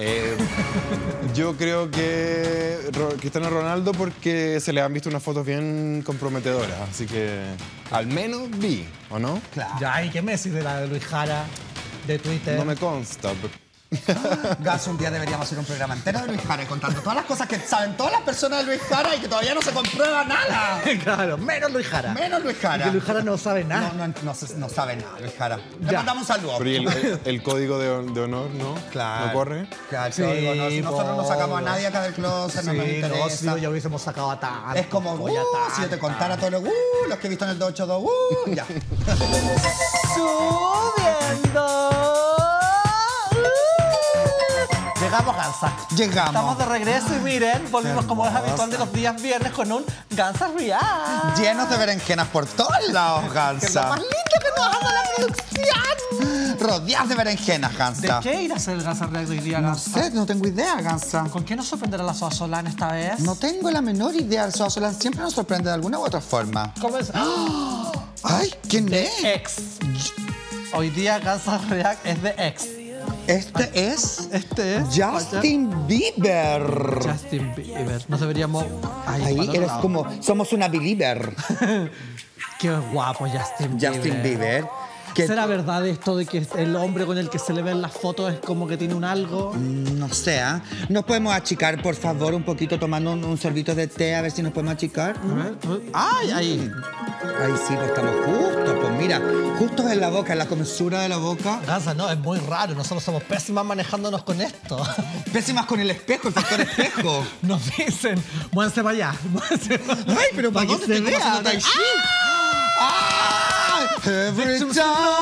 Yo creo que Cristiano Ronaldo porque se le han visto unas fotos bien comprometedoras, así que al menos vi, ¿o no? Claro. Ya, ¿y qué Messi de la de Luis Jara de Twitter? No me consta. Gas, un día deberíamos hacer un programa entero de Luis Jara contando todas las cosas que saben todas las personas de Luis Jara y que todavía no se comprueba nada. Claro, menos Luis Jara. Menos Luis Jara. Porque Luis Jara no sabe nada. No sabe nada, Luis Jara. Le Ya. mandamos un saludo. Pero ¿y el código de honor, no? Claro. ¿No corre? Claro, Sí, digo, no, si nosotros no sacamos a pobre. nadie acá del closet, no nos Sí, no, si interesa. no, ya hubiésemos sacado a tanto. Es como, si yo te contara todos los que he visto en el 282, ya. Subiendo. Llegamos, Gansa. Llegamos. Estamos de regreso y miren, volvimos como es habitual de los días viernes con un Gansa React. Llenos de berenjenas por todos lados, Que es lo Gansa. más lindo que nos hace la producción. Rodeadas de berenjenas, ¿De Gansa. qué ir a hacer el Gansa React hoy día, No Gansa? sé, no tengo idea, Gansa. ¿Con qué nos sorprenderá la Soa Solán esta vez? No tengo la menor idea. El Solán siempre nos sorprende de alguna u otra forma. ¿Cómo es? Ay, ¿quién es? Ex. Hoy día Gansa React es de ex. Este es Este es Justin Bieber. Justin Bieber. Nos deberíamos... Ay, Ahí para otro eres lado. como, somos una believer. Qué guapo Justin Bieber. Justin Bieber. Que ¿Será verdad esto de que el hombre con el que se le ven las fotos es como que tiene un algo? no sé, ¿ah? ¿Nos podemos achicar, por favor, un poquito tomando un sorbito de té? A ver si nos podemos achicar. A ver. ¡Ay, ahí! Ahí sí, pues estamos justos. Pues mira, justos en la boca, en la comensura de la boca. Gansa, no, es muy raro. Nosotros somos pésimas manejándonos con esto. Pésimas con el espejo, el factor espejo. Nos dicen, muévanse para allá. Ay, pero ¿para que dónde se estoy vea? haciendo tai chi? ¡Ah! Every time.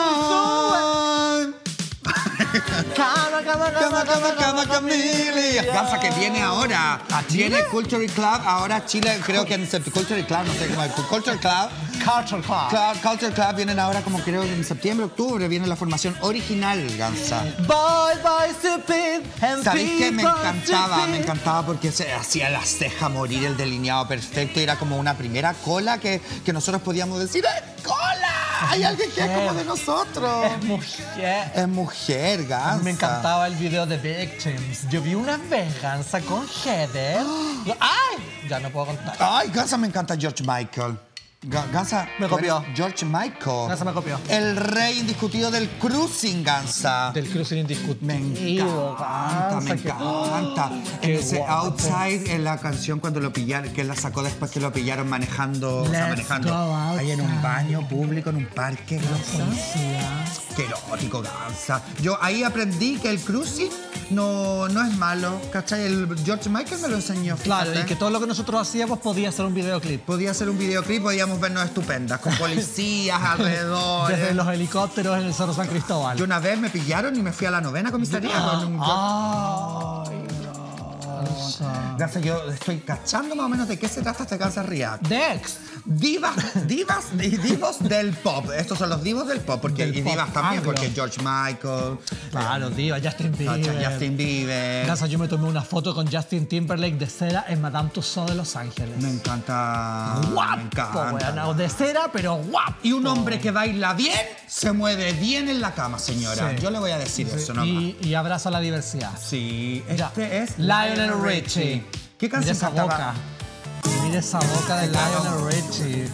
Cama, Camila. Gansa, que viene ahora. Viene Culture Club, ahora Chile, creo que en Culture Club, no sé cómo es. Culture Club. Culture Club vienen ahora como creo que en septiembre, octubre, viene la formación original, Gansa. Boy, stupid, and ¿Sabéis qué? Me people encantaba, stupid. me encantaba porque se hacía la ceja morir, el delineado perfecto. Y era como una primera cola que nosotros podíamos decir, ¡es cola! Hay alguien que es como de nosotros. Es mujer. Es mujer, Gansa. Me encantaba el video de Victims. Yo vi una vez Gansa con Heather. ¡Ay! Ya no puedo contar. Ay, Gansa, me encanta George Michael. Gansa, Me tú copió. eres George Michael. Gansa me copió. El rey indiscutido del cruising, Gansa. Del cruising indiscutible. Me encanta, me encanta. Qué En ese guapo. Outside, en la canción cuando lo pillaron, que él la sacó después que lo pillaron manejando, Let's manejando go ahí en un outside. baño público, en un parque, Gansa. Qué erótico, Gansa. Yo ahí aprendí que el cruising no es malo, ¿cachai? El George Michael me lo enseñó. Claro, fíjate. y que todo lo que nosotros hacíamos podía ser un videoclip. Podía hacer un videoclip, podíamos vernos estupendas, con policías alrededor. Desde los helicópteros en el Cerro San Cristóbal. Yo una vez me pillaron y me fui a la 9ª comisaría con un Ay, Gansa, yo estoy cachando más o menos de qué se trata este Gansa React. Dex. Divos del pop. Estos son los divos del pop. Porque, Del y pop divas también, anglo. porque George Michael, Claro, diva, Justin Bieber. Justin Bieber. Gansa, yo me tomé una foto con Justin Timberlake de cera en Madame Tussauds de Los Ángeles. Me encanta. Guapo, Me encanta. bueno, de cera, pero guapo. Y un hombre que baila bien, se mueve bien en la cama, señora. Sí. Yo le voy a decir eso nomás. Y abraza la diversidad. Sí, Ya. este es Lionel Richie. ¿Qué Mira canción esa cantaba? boca. Mira esa boca de Lionel Richie.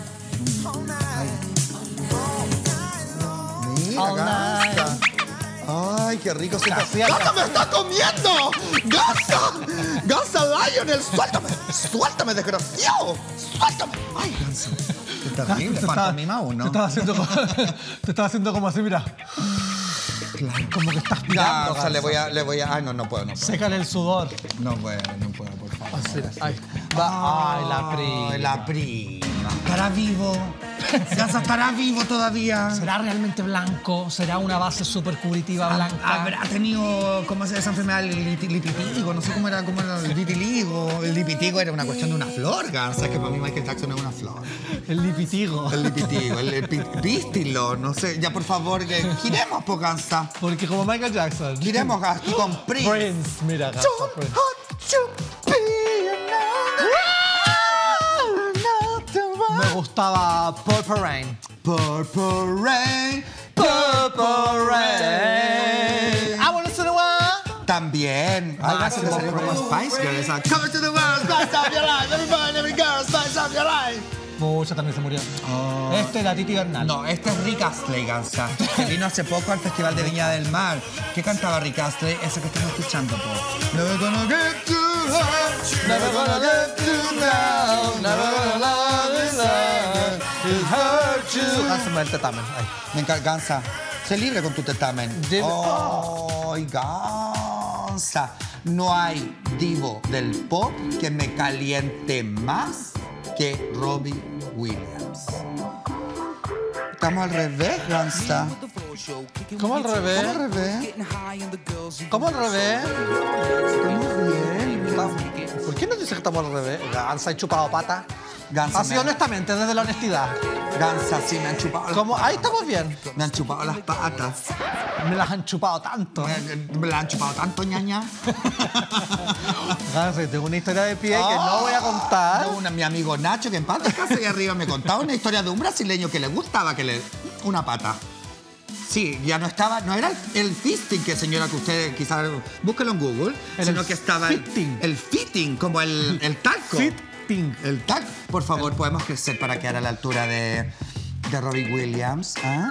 Mira, All night. Gansa. Ay, qué rico se Hacía- ¡Gansa me está comiendo! ¡Gansa! ¡Gansa Lionel! ¡Suéltame! ¡Suéltame, desgraciado! ¡Suéltame! ¡Ay, Gansa! Qué terrible, pantomima Te uno. estaba haciendo como así, mira. Como que estás mirando. Gansa, le voy a... Ay, no puedo. Sécale el sudor. No puedo, por favor. Ay, ay, la Ay, prima. la prima. ¿Estará vivo? Gansa estará vivo todavía. ¿Será realmente blanco? ¿Será una base súper cubritiva blanca? Habrá tenido, ¿cómo se llama esa enfermedad? El lipitigo, no sé cómo era el vitiligo. El lipitigo era una cuestión de una flor, Gansa, que para mí Michael Jackson es una flor. El lipitigo. El lipitigo, el pístilo, no sé. Ya, por favor, que giremos, po, Gansa. Porque como Michael Jackson. Giremos aquí con Prince. Prince, mira, Gansa, Prince. Me gustaba Purple Rain. Purple Rain, Purple Rain. I wanna see the one. También. Ay, Gansa, le salió como Spice Girl. Esa. Come to the world, spice up your life. Everybody, every girl, spice up your life. Pucha, también se murió. Este era Titi Bernal. No, este es Rick Astley, Gansa, que vino hace poco al Festival de Viña del Mar. ¿Qué cantaba Rick Astley? Eso que estamos escuchando, po. Never gonna get too high, never gonna get too down, never gonna love this love, it hurt you. Ah, se me va el tetamen. Ay. Me encanta, Gansa. Sé libre con tu tetamen. Ay, Gansa. No hay divo del pop que me caliente más que Robbie Williams. Estamos al revés, Gansa. ¿Cómo al revés? ¿Cómo al revés? ¿Cómo al revés? Estamos bien. ¿Por qué no dice que estamos al revés? Gansa y chupado pata. Gansa, Así honestamente, desde la honestidad. Gansa, sí, me han chupado las Como, patas. ahí estamos bien. Me han chupado las patas. Me las han chupado tanto. Me las han chupado tanto, ñaña. Gansa, tengo una historia de pie que no voy a contar. Mi amigo Nacho, que en paz descanse ahí arriba, me contaba una historia de un brasileño que le gustaba que le... Una pata. Sí, ya no estaba... No era el fisting, que señora, que usted quizás... Búsquelo en Google. Era sino el que estaba... fitting. El fitting, como el talco. Fitting. El talco. Por favor, podemos crecer para quedar a la altura de de Robbie Williams. ¿Ah?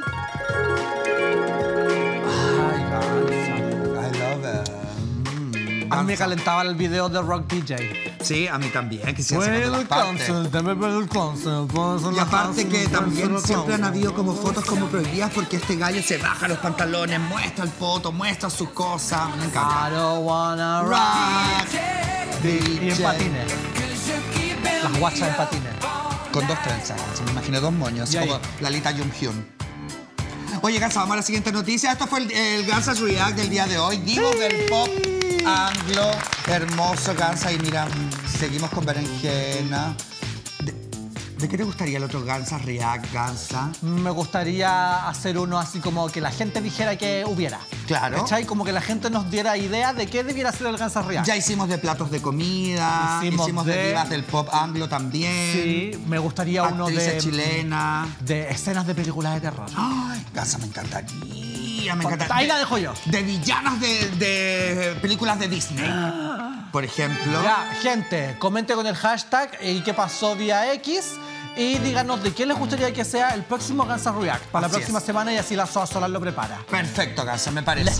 Ay, Gansa. I love it. A mí me calentaba el video de Rock DJ. Sí, a mí también. Quisiera sacar las partes. debe ver el cancel. Y aparte que también siempre han habido como fotos como prohibidas porque este gallo se baja los pantalones, muestra el poto, muestra sus cosas. Me encanta. I don't wanna Rock, Y en patines. Las guachas en patines. Con 2 trenzas. Se me imaginé 2 moños, Y ahí. como Lalita Jung-hyun. Oye, Gansa, vamos a la siguiente noticia. Esto fue el Gansa's React del día de hoy. Divos del pop anglo, hermoso Gansa. Y mira, seguimos con berenjena. ¿De qué te gustaría el otro Gansa's React, Gansa? Me gustaría hacer uno así como que la gente dijera que hubiera. Claro. ¿Cachai? Como que la gente nos diera idea de qué debiera ser el Gansa's React. Ya hicimos de platos de comida, hicimos de divas del pop anglo también. Sí, me gustaría uno Actrices de... chilenas. De escenas de películas de terror. Ay, Gansa, me encantaría, me encantaría. Ahí la dejo yo. De villanas de películas de Disney, por ejemplo. Ya, gente, comente con el hashtag y qué pasó día X y díganos de qué les gustaría que sea el próximo Gansa's React para la Así próxima es. semana y así la Soa Solar lo prepara. Perfecto, Gansa, me parece.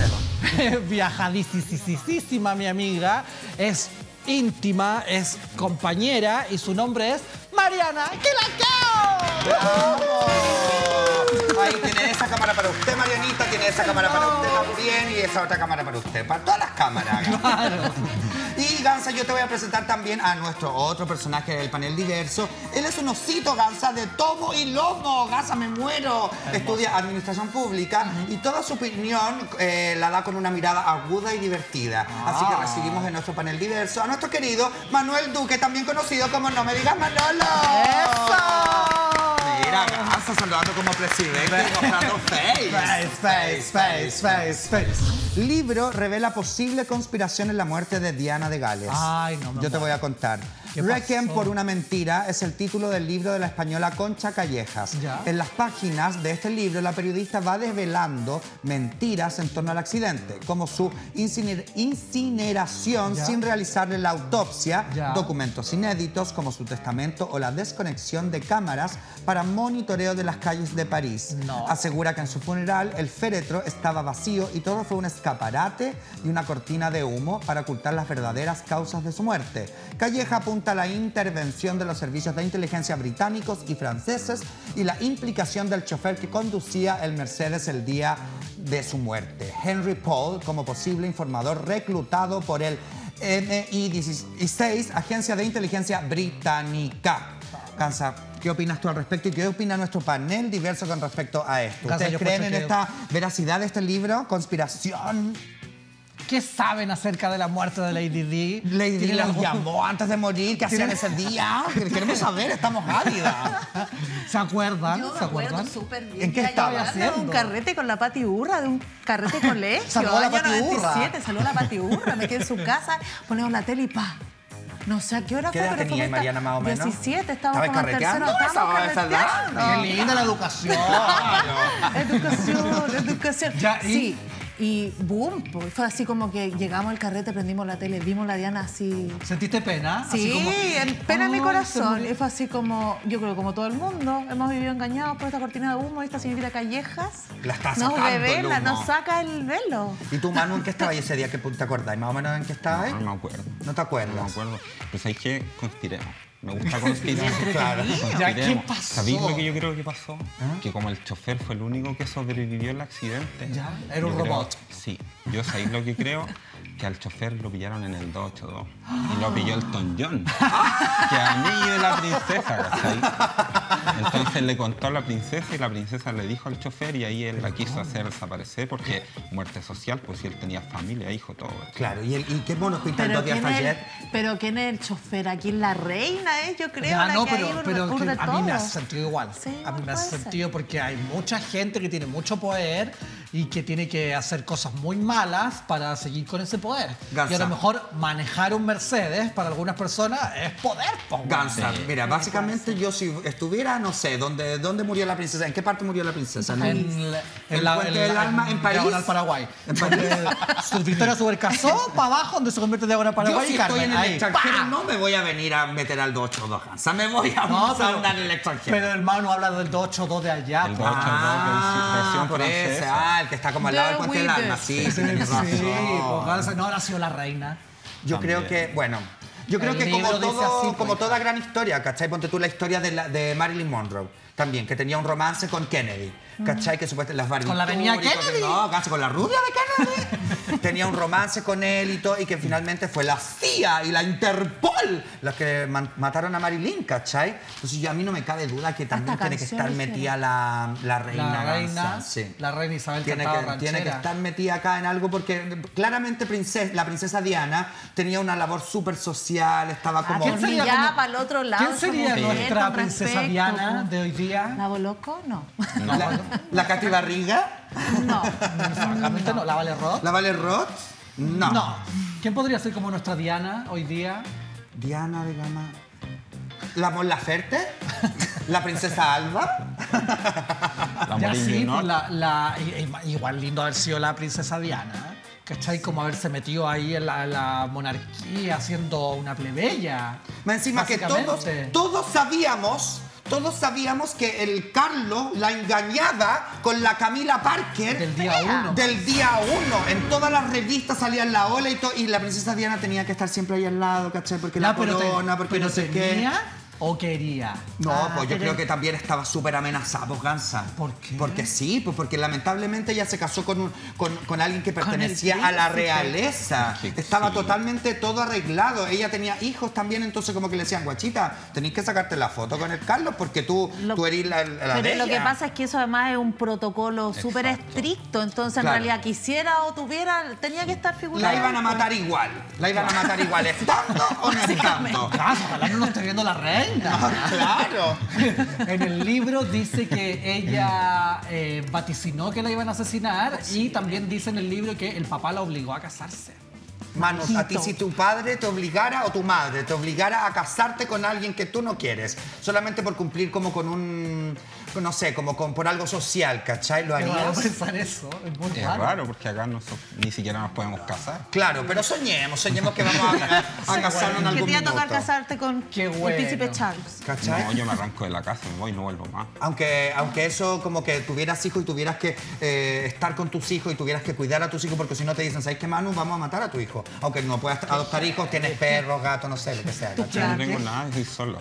Viajadísima mi amiga, es íntima, es compañera y su nombre es Mariana Quilacao. Ahí tiene esa cámara para usted, Marianita, tiene esa cámara para usted también y esa otra cámara para usted, para todas las cámaras. Claro. Y Gansa, yo te voy a presentar también a nuestro otro personaje del panel diverso. Él es un osito, Gansa, de tomo y lomo. Gansa, me muero. Estudia administración pública y toda su opinión la da con una mirada aguda y divertida. Así que recibimos en nuestro panel diverso a nuestro querido Manuel Duque, también conocido como No Me Digas Manolo. ¡Eso! Mira, Gansa saludando como presidente y mostrando face. Libro revela posible conspiración en la muerte de Diana de Gales. Ay, no me Yo te voy a contar. ¿Qué Requiem pasó? por una mentira es el título del libro de la española Concha Callejas. Ya. En las páginas de este libro, la periodista va desvelando mentiras en torno al accidente, como su incineración Ya. sin realizarle la autopsia, Ya. documentos inéditos como su testamento o la desconexión de cámaras para monitoreo de las calles de París. No. Asegura que en su funeral el féretro estaba vacío y todo fue un escaparate y una cortina de humo para ocultar las verdaderas causas de su muerte. Calleja apunta a la intervención de los servicios de inteligencia británicos y franceses y la implicación del chofer que conducía el Mercedes el día de su muerte. Henry Paul, como posible informador reclutado por el MI6, agencia de inteligencia británica. Gansa, ¿qué opinas tú al respecto y qué opina nuestro panel diverso con respecto a esto? Gansa, ¿Ustedes yo creen en encuentro esta veracidad de este libro? ¿Conspiración? ¿Qué saben acerca de la muerte de Lady Di? Lady Di ¿Tienen la algún- llamó antes de morir. ¿Qué hacían ese día? Queremos saber, estamos ávidas. ¿Se acuerdan? Yo me ¿Se acuerdo acuerdan? súper bien. ¿En qué Mira, estaba yo hablando de haciendo? un carrete con la Pati Urra, de un carrete colegio. Saludó a la año Pati Urra. 97, saludó a la Pati Urra, me quedé en su casa, ponemos la tele y pa. No sé a qué hora ¿Qué fue, edad pero tenía fue Mariana, más o menos? 17, estaba ¿Estabas como en carreteando? tercero. ¿Estaba a esa edad? carreteando. Qué linda la educación. Educación. Ya, ¿y? Sí. Y boom, pues, fue así como que llegamos al carrete, prendimos la tele, vimos la Diana así. ¿Sentiste pena? Así Sí, como, en pena en mi "Ay, se corazón. murió". Y fue así como, yo creo como todo el mundo, hemos vivido engañados por esta cortina de humo, esta señorita Callejas. La está nos sacando el revela, humo. nos saca el velo. ¿Y tú, Manu, en qué estabas ese día? ¿Te acordás? ¿Más o menos en qué estabas? No me acuerdo. ¿No te acuerdas? No me acuerdo. Pues ¿sabéis qué? Conspiremos. Me gusta conspirar. Claro. Ya, ¿qué Conspiremos. pasó? ¿Sabéis lo que yo creo que pasó? Que como el chofer fue el único que sobrevivió al accidente. Ya, era un yo creo- robot. Sí. Yo sabéis lo que creo. Que al chofer lo pillaron en el 282. Y lo pilló Elton John. Que anillo de la princesa, ¿cachai? Entonces le contó a la princesa y la princesa le dijo al chofer y ahí él la quiso hacer desaparecer porque muerte social, pues si él tenía familia, hijo, todo. Claro, ¿y qué monos pintan dos días ayer? pero ¿quién es el chofer? Aquí la reina, yo creo. Ya, la no, que pero, ahí pero urde que a mí me todo. hace sentido igual. Sí, a mí me hace puede ser. sentido porque hay mucha gente que tiene mucho poder y que tiene que hacer cosas muy malas para seguir con ese poder. Gansa. Y a lo mejor manejar un Mercedes para algunas personas es poder, po, weón. Gansa, mira, básicamente yo si estuviera, no sé, ¿dónde murió la princesa? ¿En qué parte murió la princesa? En el Puente del Alma, en París. Diagonal Paraguay. Victoria Supercasó, para abajo, donde se convierte en Diagonal Yo Paraguay si y estoy Carmen. en el Ahí. extranjero ¡Pa! no me voy a venir a meter al 282 Gansa, me voy a No, andar en el extranjero. pero hermano habla del 282 de allá. El po. 282, versión por ese, francesa. el que está como al lado del Puente del Alma, sí, Sí, tienes razón. pues Gansa no nació la reina. Yo También. creo que, bueno, yo creo El que como, libro dice todo, así, como pues. toda gran historia, ¿cachai? Ponte tú la historia de Marilyn Monroe, también, que tenía un romance con Kennedy, ¿cachai? Que supuestamente las barbituras... ¿Con la avenida y cosas- Kennedy? No, casi con la rubia de Kennedy. Tenía un romance con él y todo, y que finalmente fue la CIA y la Interpol las que mataron a Marilyn, ¿cachai? Entonces a mí no me cabe duda que también Hasta tiene que estar canciones metida la reina. La reina, Gansa, sí. la reina Isabel Tiene cantaba tiene que ranchera. estar metida acá en algo porque claramente la princesa Diana tenía una labor súper social, estaba como... ¿quién sería Ya como- para el otro lado. ¿Quién sería esa mujer nuestra con princesa respeto, Diana po. de hoy día? ¿La Boloco? No. La Katy Barriga, No. Exactamente no. ¿La Vale Roth? la Vale Roth, no. No. ¿Quién podría ser como nuestra Diana hoy día? Diana de Gama, la Mon Laferte, la princesa Alba. La Ya Marilyn sí, Monroe. pues igual lindo haber sido la princesa Diana. ¿Cachai? Como haberse metido ahí en la monarquía siendo una plebeya. Más encima que Básicamente. todos sabíamos que el Carlos la engañaba con la Camila Parker Del día uno. Del día uno. En todas las revistas salía la ola y todo. Y la princesa Diana tenía que estar siempre ahí al lado, ¿cachai? Porque la corona, porque pero no sé qué. tenía o quería. No, pues yo pero- creo que también estaba súper amenazada, pues Gansa. ¿Por qué? Porque sí, pues porque lamentablemente ella se casó con alguien que pertenecía a la realeza. Sí. Estaba totalmente todo arreglado. Ella tenía hijos también, entonces como que le decían, guachita, tenéis que sacarte la foto con el Carlos porque tú eres la Pero de lo que ella. pasa es que eso además es un protocolo súper estricto. Entonces, Claro. en realidad, quisiera o tuviera, tenía que estar figurando. La iban a matar igual. La iban a matar igual, estando o no estando. Claro, ojalá no nos esté viendo la reina. Claro. En el libro dice que ella vaticinó que la iban a asesinar y también dice en el libro que el papá la obligó a casarse. Mano, a ti si tu padre te obligara o tu madre te obligara a casarte con alguien que tú no quieres, solamente por cumplir como con un, no sé, como por algo social, ¿cachai? ¿Lo Qué raro harías? pensar eso, es muy Es raro. raro porque acá ni siquiera nos podemos casar. Claro, pero soñemos que vamos a casarnos en Que algún te iba a tocar minuto. casarte con Qué el bueno. príncipe Charles. ¿Cachai? No, yo me arranco de la casa, me voy y no vuelvo más. Aunque eso como que tuvieras hijos y tuvieras que estar con tus hijos y tuvieras que cuidar a tus hijos porque si no te dicen, ¿sabes qué, Manu? Vamos a matar a tu hijo. Aunque no puedas adoptar hijos, tienes perros, gatos, no sé, lo que sea. ¿cachai? Yo no tengo nada, estoy solo.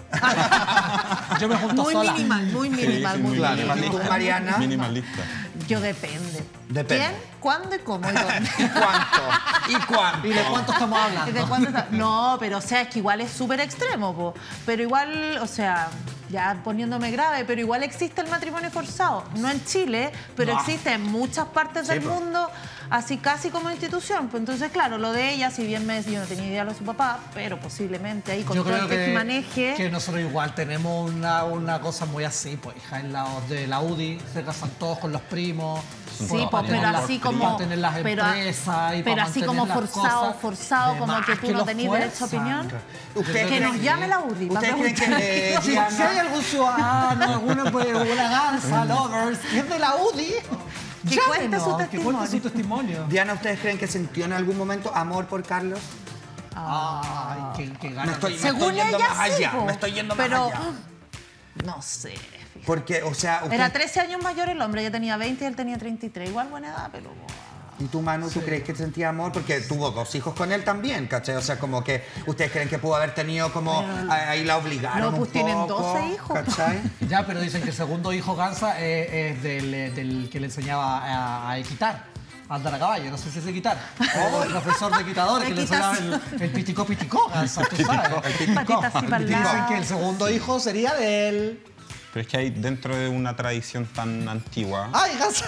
Yo me junto Muy sola. minimal, muy minimal, Sí, muy claro. minimal. ¿Y tú, Mariana? Minimalista. Yo depende. Depende. ¿Quién? ¿Cuándo y cómo? ¿Y dónde? ¿Y cuánto? ¿Y cuánto? ¿Y de cuánto estamos hablando? ¿Desde cuándo está? No, pero o sea, es que igual es súper extremo, po. Pero igual, o sea, ya poniéndome grave, pero igual existe el matrimonio forzado. No en Chile, pero No. existe en muchas partes del mundo, así casi como institución. Pues entonces, claro, lo de ella, si bien yo no tenía idea de su papá, pero posiblemente ahí con Yo todo creo el que tejimaneje. nosotros igual tenemos una cosa muy así, pues hija, en la de la UDI se casan todos con los primos. Sí, para pues, pero tener así las- como. para tener las pero, empresas y pero para así mantener como las forzado, cosas, forzado, de como más que tú que no los tenés derecho a fuerzan. opinión. ¿Ustedes Que creen nos llame la URI. va a ¿Ustedes creen preguntar. que Si Diana... hay algún ciudadano, alguna gansa, lovers, que es de la UDI, Que cuente su llámenos, que cuente su testimonio. Diana, ¿ustedes creen que sintió en algún momento amor por Carlos? Ay, qué Me ganas. estoy Según yendo ella, más sí, allá, po. me estoy yendo más Pero, allá. no sé. fíjate. Porque, o sea, usted- Era 13 años mayor el hombre, ella tenía 20 y él tenía 33. Igual buena edad, pero... ¿Y tú, Manu, tú crees que sentía amor? Porque tuvo 2 hijos con él también, ¿cachai? O sea, como que ustedes creen que pudo haber tenido como... ahí la obligaron No, un pues tienen poco, 12 hijos. ¿cachai? Ya, pero dicen que el segundo hijo Gansa es del que le enseñaba a equitar. A andar a caballo, no sé si es equitar. O el profesor de equitadores que le enseñaba el piticó Gansa, tú sabes. Patitas así para el Dicen lado. que el segundo hijo sería de él. Pero es que hay dentro de una tradición tan antigua, ¡Ay, Gansa!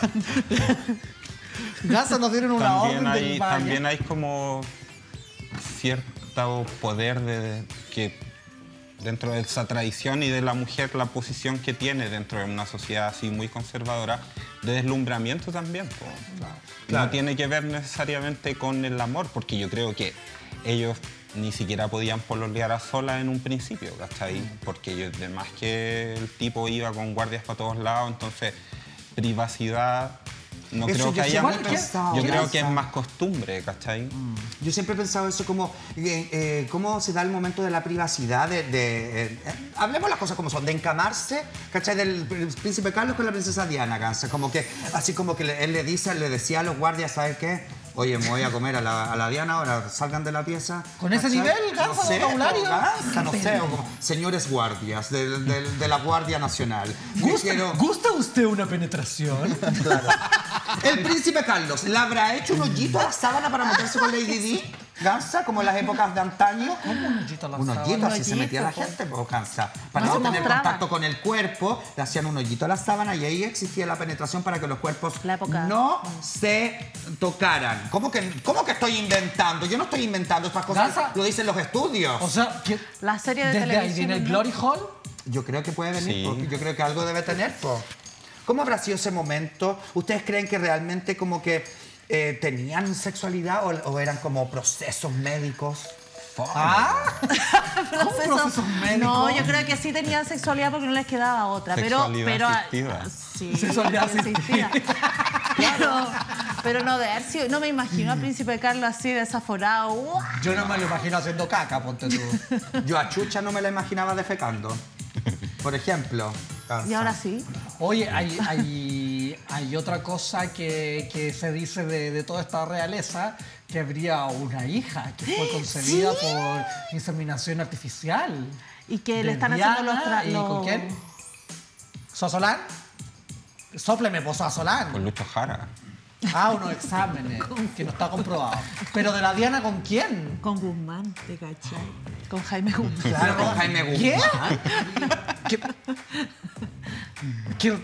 Gansa nos dieron una orden del Valle. también hay como cierto poder de que dentro de esa tradición y de la mujer, la posición que tiene dentro de una sociedad así muy conservadora, de deslumbramiento también. Po. No tiene que ver necesariamente con el amor, porque yo creo que ellos ni siquiera podían pololear a solas en un principio, ¿cachai? Porque además que el tipo iba con guardias para todos lados, entonces privacidad no Eso creo que yo haya siempre mucho. he pensado. Yo creo que es más costumbre, ¿cachai? Yo siempre he pensado eso como, cómo se da el momento de la privacidad, hablemos las cosas como son, de encamarse, ¿cachai? Del príncipe Carlos con la princesa Diana, ¿cachai? Como que, así como que él le decía a los guardias, ¿sabes qué? Oye, me voy a comer a la Diana ahora, salgan de la pieza. ¿Con ese ¿cachai? nivel, Gansa, no sé, vocabulario? Gansa, no sé, o como señores guardias de la Guardia Nacional. ¿Gusta usted una penetración? Claro. El príncipe Carlos, ¿le habrá hecho un hoyito a la sábana para meterse con Lady Di? ¿Gansa? Como en las épocas de antaño. ¿Cómo un hoyito a la Un sábana? hoyito, así Un se metía la hoyito, gente, pues, Gansa. Para No no se tener mostraba. contacto con el cuerpo, le hacían un hoyito a la sábana y ahí existía la penetración para que los cuerpos La época. no se tocaran. ¿Cómo que estoy inventando? Yo no estoy inventando estas cosas, Gansa. lo dicen los estudios. O sea, que La serie de desde ahí televisión. viene el ¿no? Glory Hall. Yo creo que puede venir, Sí. porque yo creo que algo debe tener, po. ¿Cómo habrá sido ese momento? ¿Ustedes creen que realmente como que tenían sexualidad o eran como procesos médicos? procesos médicos? No, yo creo que sí tenían sexualidad porque no les quedaba otra. Sexualidad asistida. Sí, Sexualidad sí, asistida. Pero no de haber sido, no me imagino al príncipe Carlos así desaforado. ¡Uah! Yo no me lo imagino haciendo caca, ponte tú. Yo a Chucha no me la imaginaba defecando, por ejemplo. Y ahora sí. Oye, hay otra cosa que se dice de toda esta realeza, que habría una hija que fue concebida por inseminación artificial. Y que De le están haciendo los Diana, ¿y los- con quién? ¿Sosolán? Sópleme, pues Sosolán. Con Lucho Jara. Unos exámenes que no está comprobado. Pero de la Diana, ¿con quién? Con Guzmán, ¿te cachai? Con Jaime Guzmán. Claro, con Jaime Guzmán. ¿Qué? ¿Qué?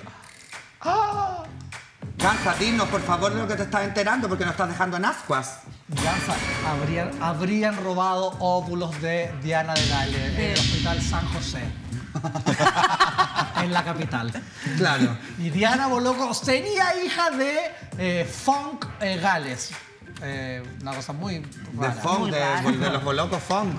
Gansa, dinos, por favor, de lo que te estás enterando, porque nos estás dejando en ascuas. Gansa, habrían robado óvulos de Diana de Gales en el Hospital San José. En la capital. Claro. Y Diana Boloco sería hija de Funk Gales. Una cosa muy De rara. funk, Muy de raro. los bolocos funk.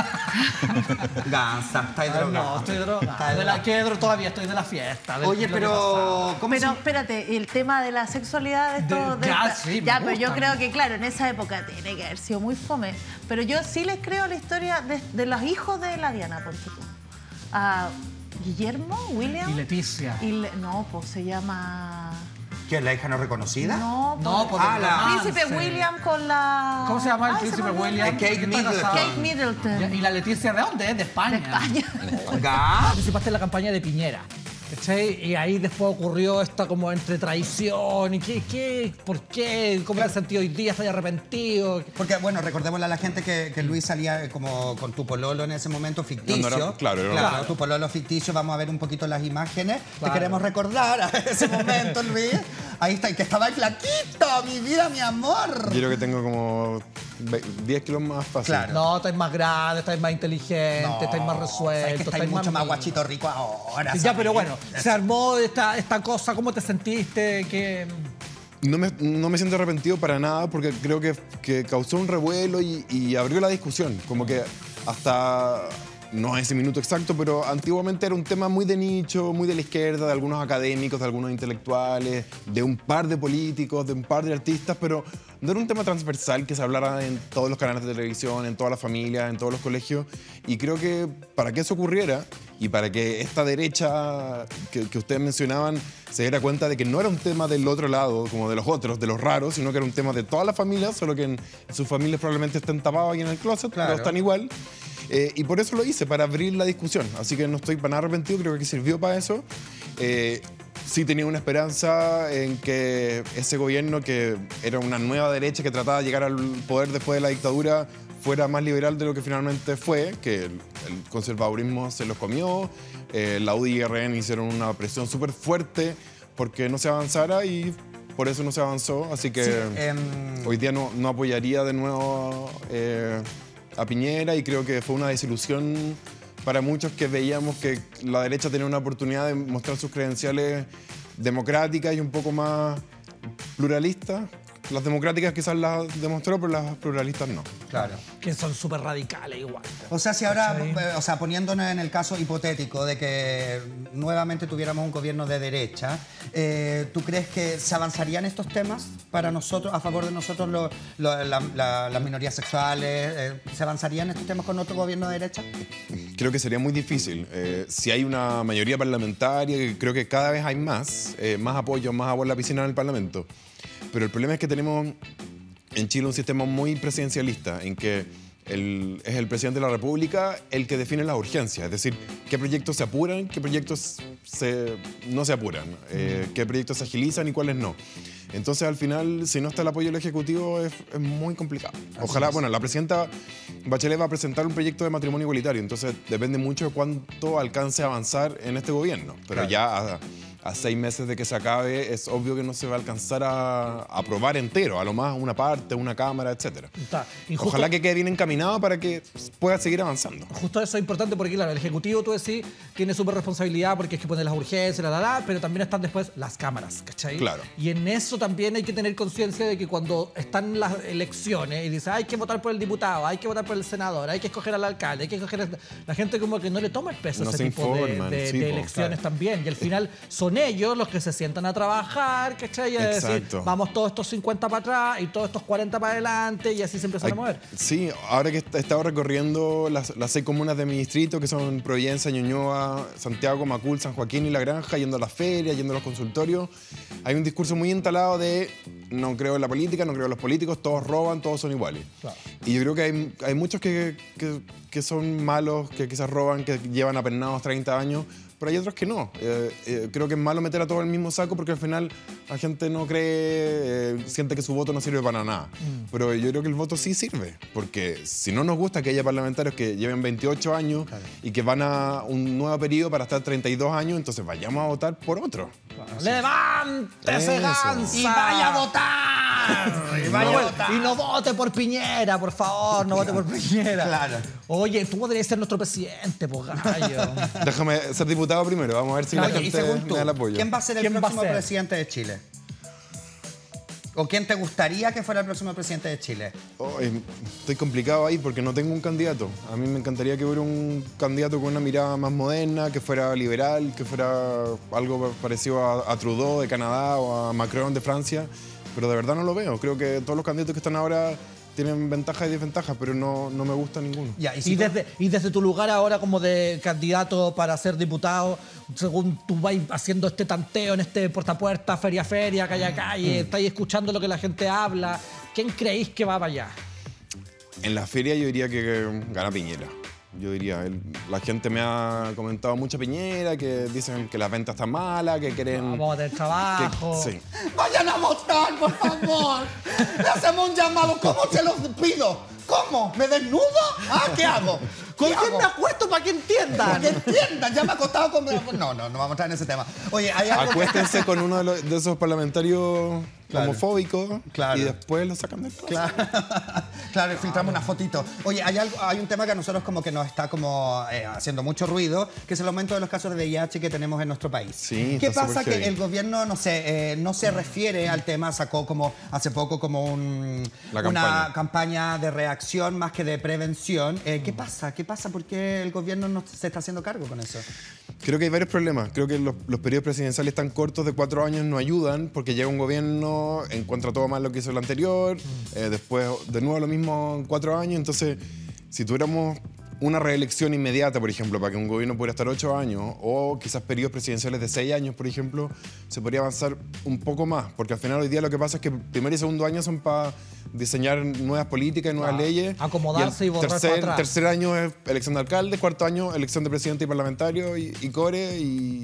Gansa, estáis Ay, drogado. no, estoy drogado. Todavía estoy de la fiesta. Oye, pero... ¿cómo Pero se- espérate, el tema de la sexualidad de esto. Sí, me ya, pero yo gusta. creo que, claro, en esa época tiene que haber sido muy fome. Pero yo sí les creo la historia de los hijos de la Diana, ponte tú. A Guillermo, William. Y Leticia. No, pues se llama. ¿Qué, la hija no reconocida? No, No, pues, por el la- romance. Príncipe William con la. ¿Cómo se llama el Ay, príncipe me olvidó el William? Kate nombre. ¿Qué está Middleton. casado? Kate Middleton. ¿Y la Leticia de dónde? De España. De España. Gas. Participaste en la campaña de Piñera. ¿Cachai? Y ahí después ocurrió esta como entre traición y ¿por qué? ¿Cómo te has sentido hoy día? ¿Estás arrepentido? Porque, bueno, recordémosle a la gente que Luis salía como con tu pololo en ese momento ficticio. No, no era- claro, era- Claro, tu pololo ficticio. Vamos a ver un poquito las imágenes. Te Claro. queremos recordar a ese momento, Luis. Ahí está, y que estaba flaquito, mi vida, mi amor. Yo creo que tengo como 10 kilos más fácil. Claro. No, estáis más grande, estáis más inteligente, estáis más resuelto. Es que estáis mucho más mino. guachito rico ahora. Ya, ¿sabes? pero bueno, se armó esta cosa. ¿Cómo te sentiste? No me siento arrepentido para nada porque creo que causó un revuelo y abrió la discusión. Como que hasta, no ese minuto exacto, pero antiguamente era un tema muy de nicho, muy de la izquierda, de algunos académicos, de algunos intelectuales, de un par de políticos, de un par de artistas, pero no era un tema transversal que se hablara en todos los canales de televisión, en todas las familias, en todos los colegios. Y creo que para que eso ocurriera y para que esta derecha que ustedes mencionaban se diera cuenta de que no era un tema del otro lado, como de los otros, de los raros, sino que era un tema de todas las familias, solo que en sus familias probablemente estén tapados ahí en el closet, Claro. pero están igual. Y por eso lo hice, para abrir la discusión. Así que no estoy para nada arrepentido, creo que sirvió para eso. Sí tenía una esperanza en que ese gobierno, que era una nueva derecha que trataba de llegar al poder después de la dictadura, fuera más liberal de lo que finalmente fue, que el conservadurismo se los comió, la UDI y RN hicieron una presión súper fuerte porque no se avanzara y por eso no se avanzó. Así que Sí, hoy día no apoyaría de nuevo a Piñera y creo que fue una desilusión para muchos que veíamos que la derecha tenía una oportunidad de mostrar sus credenciales democráticas y un poco más pluralistas. Las democráticas quizás las demostró, pero las pluralistas no. Claro. Que son súper radicales igual. O sea, si ahora, o sea, poniéndonos en el caso hipotético de que nuevamente tuviéramos un gobierno de derecha, ¿tú crees que se avanzarían estos temas para nosotros, a favor de nosotros, las minorías sexuales? ¿Se avanzarían estos temas con otro gobierno de derecha? Creo que sería muy difícil. Si hay una mayoría parlamentaria, creo que cada vez hay más apoyo, más agua en la piscina en el Parlamento. Pero el problema es que tenemos en Chile un sistema muy presidencialista, en que es el presidente de la República el que define las urgencias, es decir, qué proyectos se apuran, qué proyectos no se apuran, qué proyectos se agilizan y cuáles no. Entonces, al final, si no está el apoyo del Ejecutivo, es muy complicado. Ojalá, bueno, la presidenta Bachelet va a presentar un proyecto de matrimonio igualitario, entonces depende mucho de cuánto alcance a avanzar en este gobierno. Pero ya a 6 meses de que se acabe, es obvio que no se va a alcanzar a aprobar entero, a lo más una parte, una cámara, etc. Ojalá que quede bien encaminado para que pueda seguir avanzando. Justo eso es importante porque, claro, el Ejecutivo, tú decís, tiene súper responsabilidad porque es que pone las urgencias, pero también están después las cámaras, ¿cachai? Claro. Y en eso también hay que tener conciencia de que cuando están las elecciones y dice hay que votar por el diputado, hay que votar por el senador, hay que escoger al alcalde, hay que escoger... La gente como que no le toma el peso a ese tipo de elecciones también. Y al final son ellos los que se sientan a trabajar, ¿cachai? Y a decir, vamos todos estos 50 para atrás y todos estos 40 para adelante y así se empiezan a mover. Sí, ahora que he estado recorriendo las 6 comunas de mi distrito, que son Providencia, Ñuñoa, Santiago, Macul, San Joaquín y La Granja, yendo a las ferias, yendo a los consultorios, hay un discurso muy instalado de no creo en la política, no creo en los políticos, todos roban, todos son iguales. Claro. Y yo creo que hay muchos que son malos, que quizás roban, que llevan apernados 30 años, pero hay otros que no. Creo que es malo meter a todo en el mismo saco porque al final la gente no cree, siente que su voto no sirve para nada. Pero yo creo que el voto sí sirve, porque si no nos gusta que haya parlamentarios que lleven 28 años y que van a un nuevo periodo para estar 32 años, entonces vayamos a votar por otro. Claro. ¡Levántese, Gansa! ¡Y vaya a votar! Y no vote por Piñera, por favor, no vote por Piñera. Claro. Oye, tú podrías ser nuestro presidente, pues, gallo. Déjame ser diputado primero, vamos a ver si la gente me da el apoyo. ¿Quién va a ser el próximo presidente de Chile? ¿O quién te gustaría que fuera el próximo presidente de Chile? Estoy complicado ahí porque no tengo un candidato. A mí me encantaría que hubiera un candidato con una mirada más moderna, que fuera liberal, que fuera algo parecido a Trudeau de Canadá o a Macron de Francia, pero de verdad no lo veo. Creo que todos los candidatos que están ahora tienen ventajas y desventajas, pero no me gusta ninguno. Ya, y desde tu lugar ahora como de candidato para ser diputado, según tú vas haciendo este tanteo en este puerta a puerta, feria a feria, calle a calle, estáis escuchando lo que la gente habla, ¿quién creéis que va para allá? En la feria yo diría que gana Piñera. Yo diría, la gente me ha comentado mucha Piñera, que dicen que las ventas están malas, que quieren... Vamos a tener trabajo. Sí. ¡Vayan a votar, por favor! ¡Le hacemos un llamado! ¿Cómo se los pido? ¿Cómo? ¿Me desnudo? ¿Qué hago? ¿Con quién me acuesto para que entiendan? Para que entiendan, ya me he acostado con... No vamos a entrar en ese tema. Oye, hay algo Acuéstense con uno de esos parlamentarios homofóbicos y después lo sacan del closet. Claro, y filtramos una fotito. Oye, hay un tema que a nosotros como que nos está como haciendo mucho ruido, que es el aumento de los casos de VIH que tenemos en nuestro país. Sí, ¿Qué pasa? Que el gobierno, no se refiere al tema, sacó como hace poco como una campaña de reacción más que de prevención. ¿Qué pasa? ¿Qué pasa? ¿Por qué el gobierno no se está haciendo cargo con eso? Creo que hay varios problemas. Creo que los periodos presidenciales tan cortos de 4 años no ayudan porque llega un gobierno, encuentra todo mal lo que hizo el anterior, después de nuevo lo mismo en 4 años. Entonces, si tuviéramos una reelección inmediata, por ejemplo, para que un gobierno pudiera estar 8 años, o quizás periodos presidenciales de 6 años, por ejemplo, se podría avanzar un poco más, porque al final hoy día lo que pasa es que primer y segundo año son para diseñar nuevas políticas y nuevas leyes. Acomodarse y borrar para atrás. Tercer año es elección de alcalde, cuarto año elección de presidente y parlamentario y core, y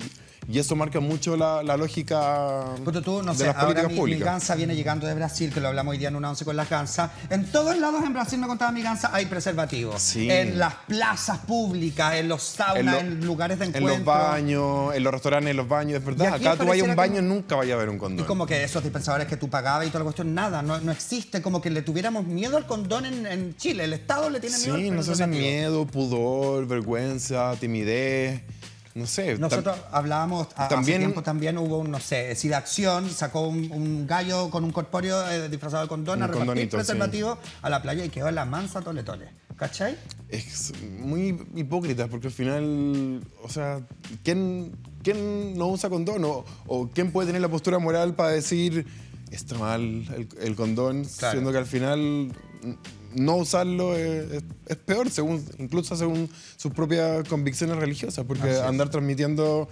Y eso marca mucho la lógica Pero tú, no de sé, las ahora políticas mi públicas. gansa viene llegando de Brasil, que lo hablamos hoy día en una 11 con la gansa. En todos lados en Brasil, me contaba mi gansa, hay preservativos. Sí. En las plazas públicas, en los saunas, en lugares de encuentro. En los baños, en los restaurantes, en los baños, es Y verdad. aquí Acá tú vayas a un pareciera baño, como- nunca vayas a ver un Y condón. como que esos dispensadores que tú pagabas y toda la cuestión, nada, no existe. Como que le tuviéramos miedo al condón en Chile. El Estado le tiene miedo al Sí, nos hacen preservativo. miedo, pudor, vergüenza, timidez, no sé. Nosotros hablábamos, hace también- tiempo también hubo un, no sé, SIDAcción sacó un gallo con un corpóreo disfrazado de condón Un a repartir condonito, preservativo a la playa y quedó en la mansa tole tole. ¿Cachai? Es muy hipócrita porque al final, o sea, ¿quién no usa condón? ¿O quién puede tener la postura moral para decir está mal el condón, Claro. siendo que al final no usarlo es peor, incluso según sus propias convicciones religiosas, porque andar transmitiendo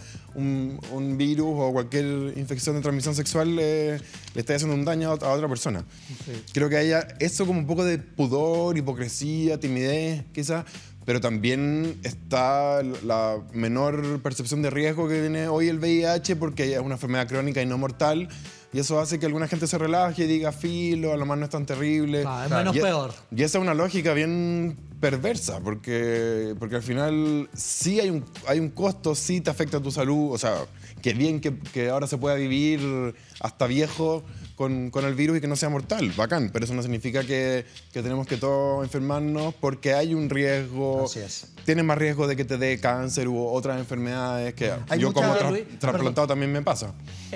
un virus o cualquier infección de transmisión sexual le está haciendo un daño a otra persona. Creo que haya eso como un poco de pudor, hipocresía, timidez, quizás, pero también está la menor percepción de riesgo que tiene hoy el VIH porque es una enfermedad crónica y no mortal. Y eso hace que alguna gente se relaje y diga, filo, a lo más no es tan terrible. Ah, es menos Y- peor. Y esa es una lógica bien perversa, porque al final sí hay un costo, sí te afecta a tu salud. O sea, qué bien que ahora se pueda vivir hasta viejo con el virus y que no sea mortal, bacán. Pero eso no significa que tenemos que todos enfermarnos porque hay un riesgo. Así es. Tienes más riesgo de que te dé cáncer u otras enfermedades que Hay yo como mucha- Luis, trasplantado también me pasa.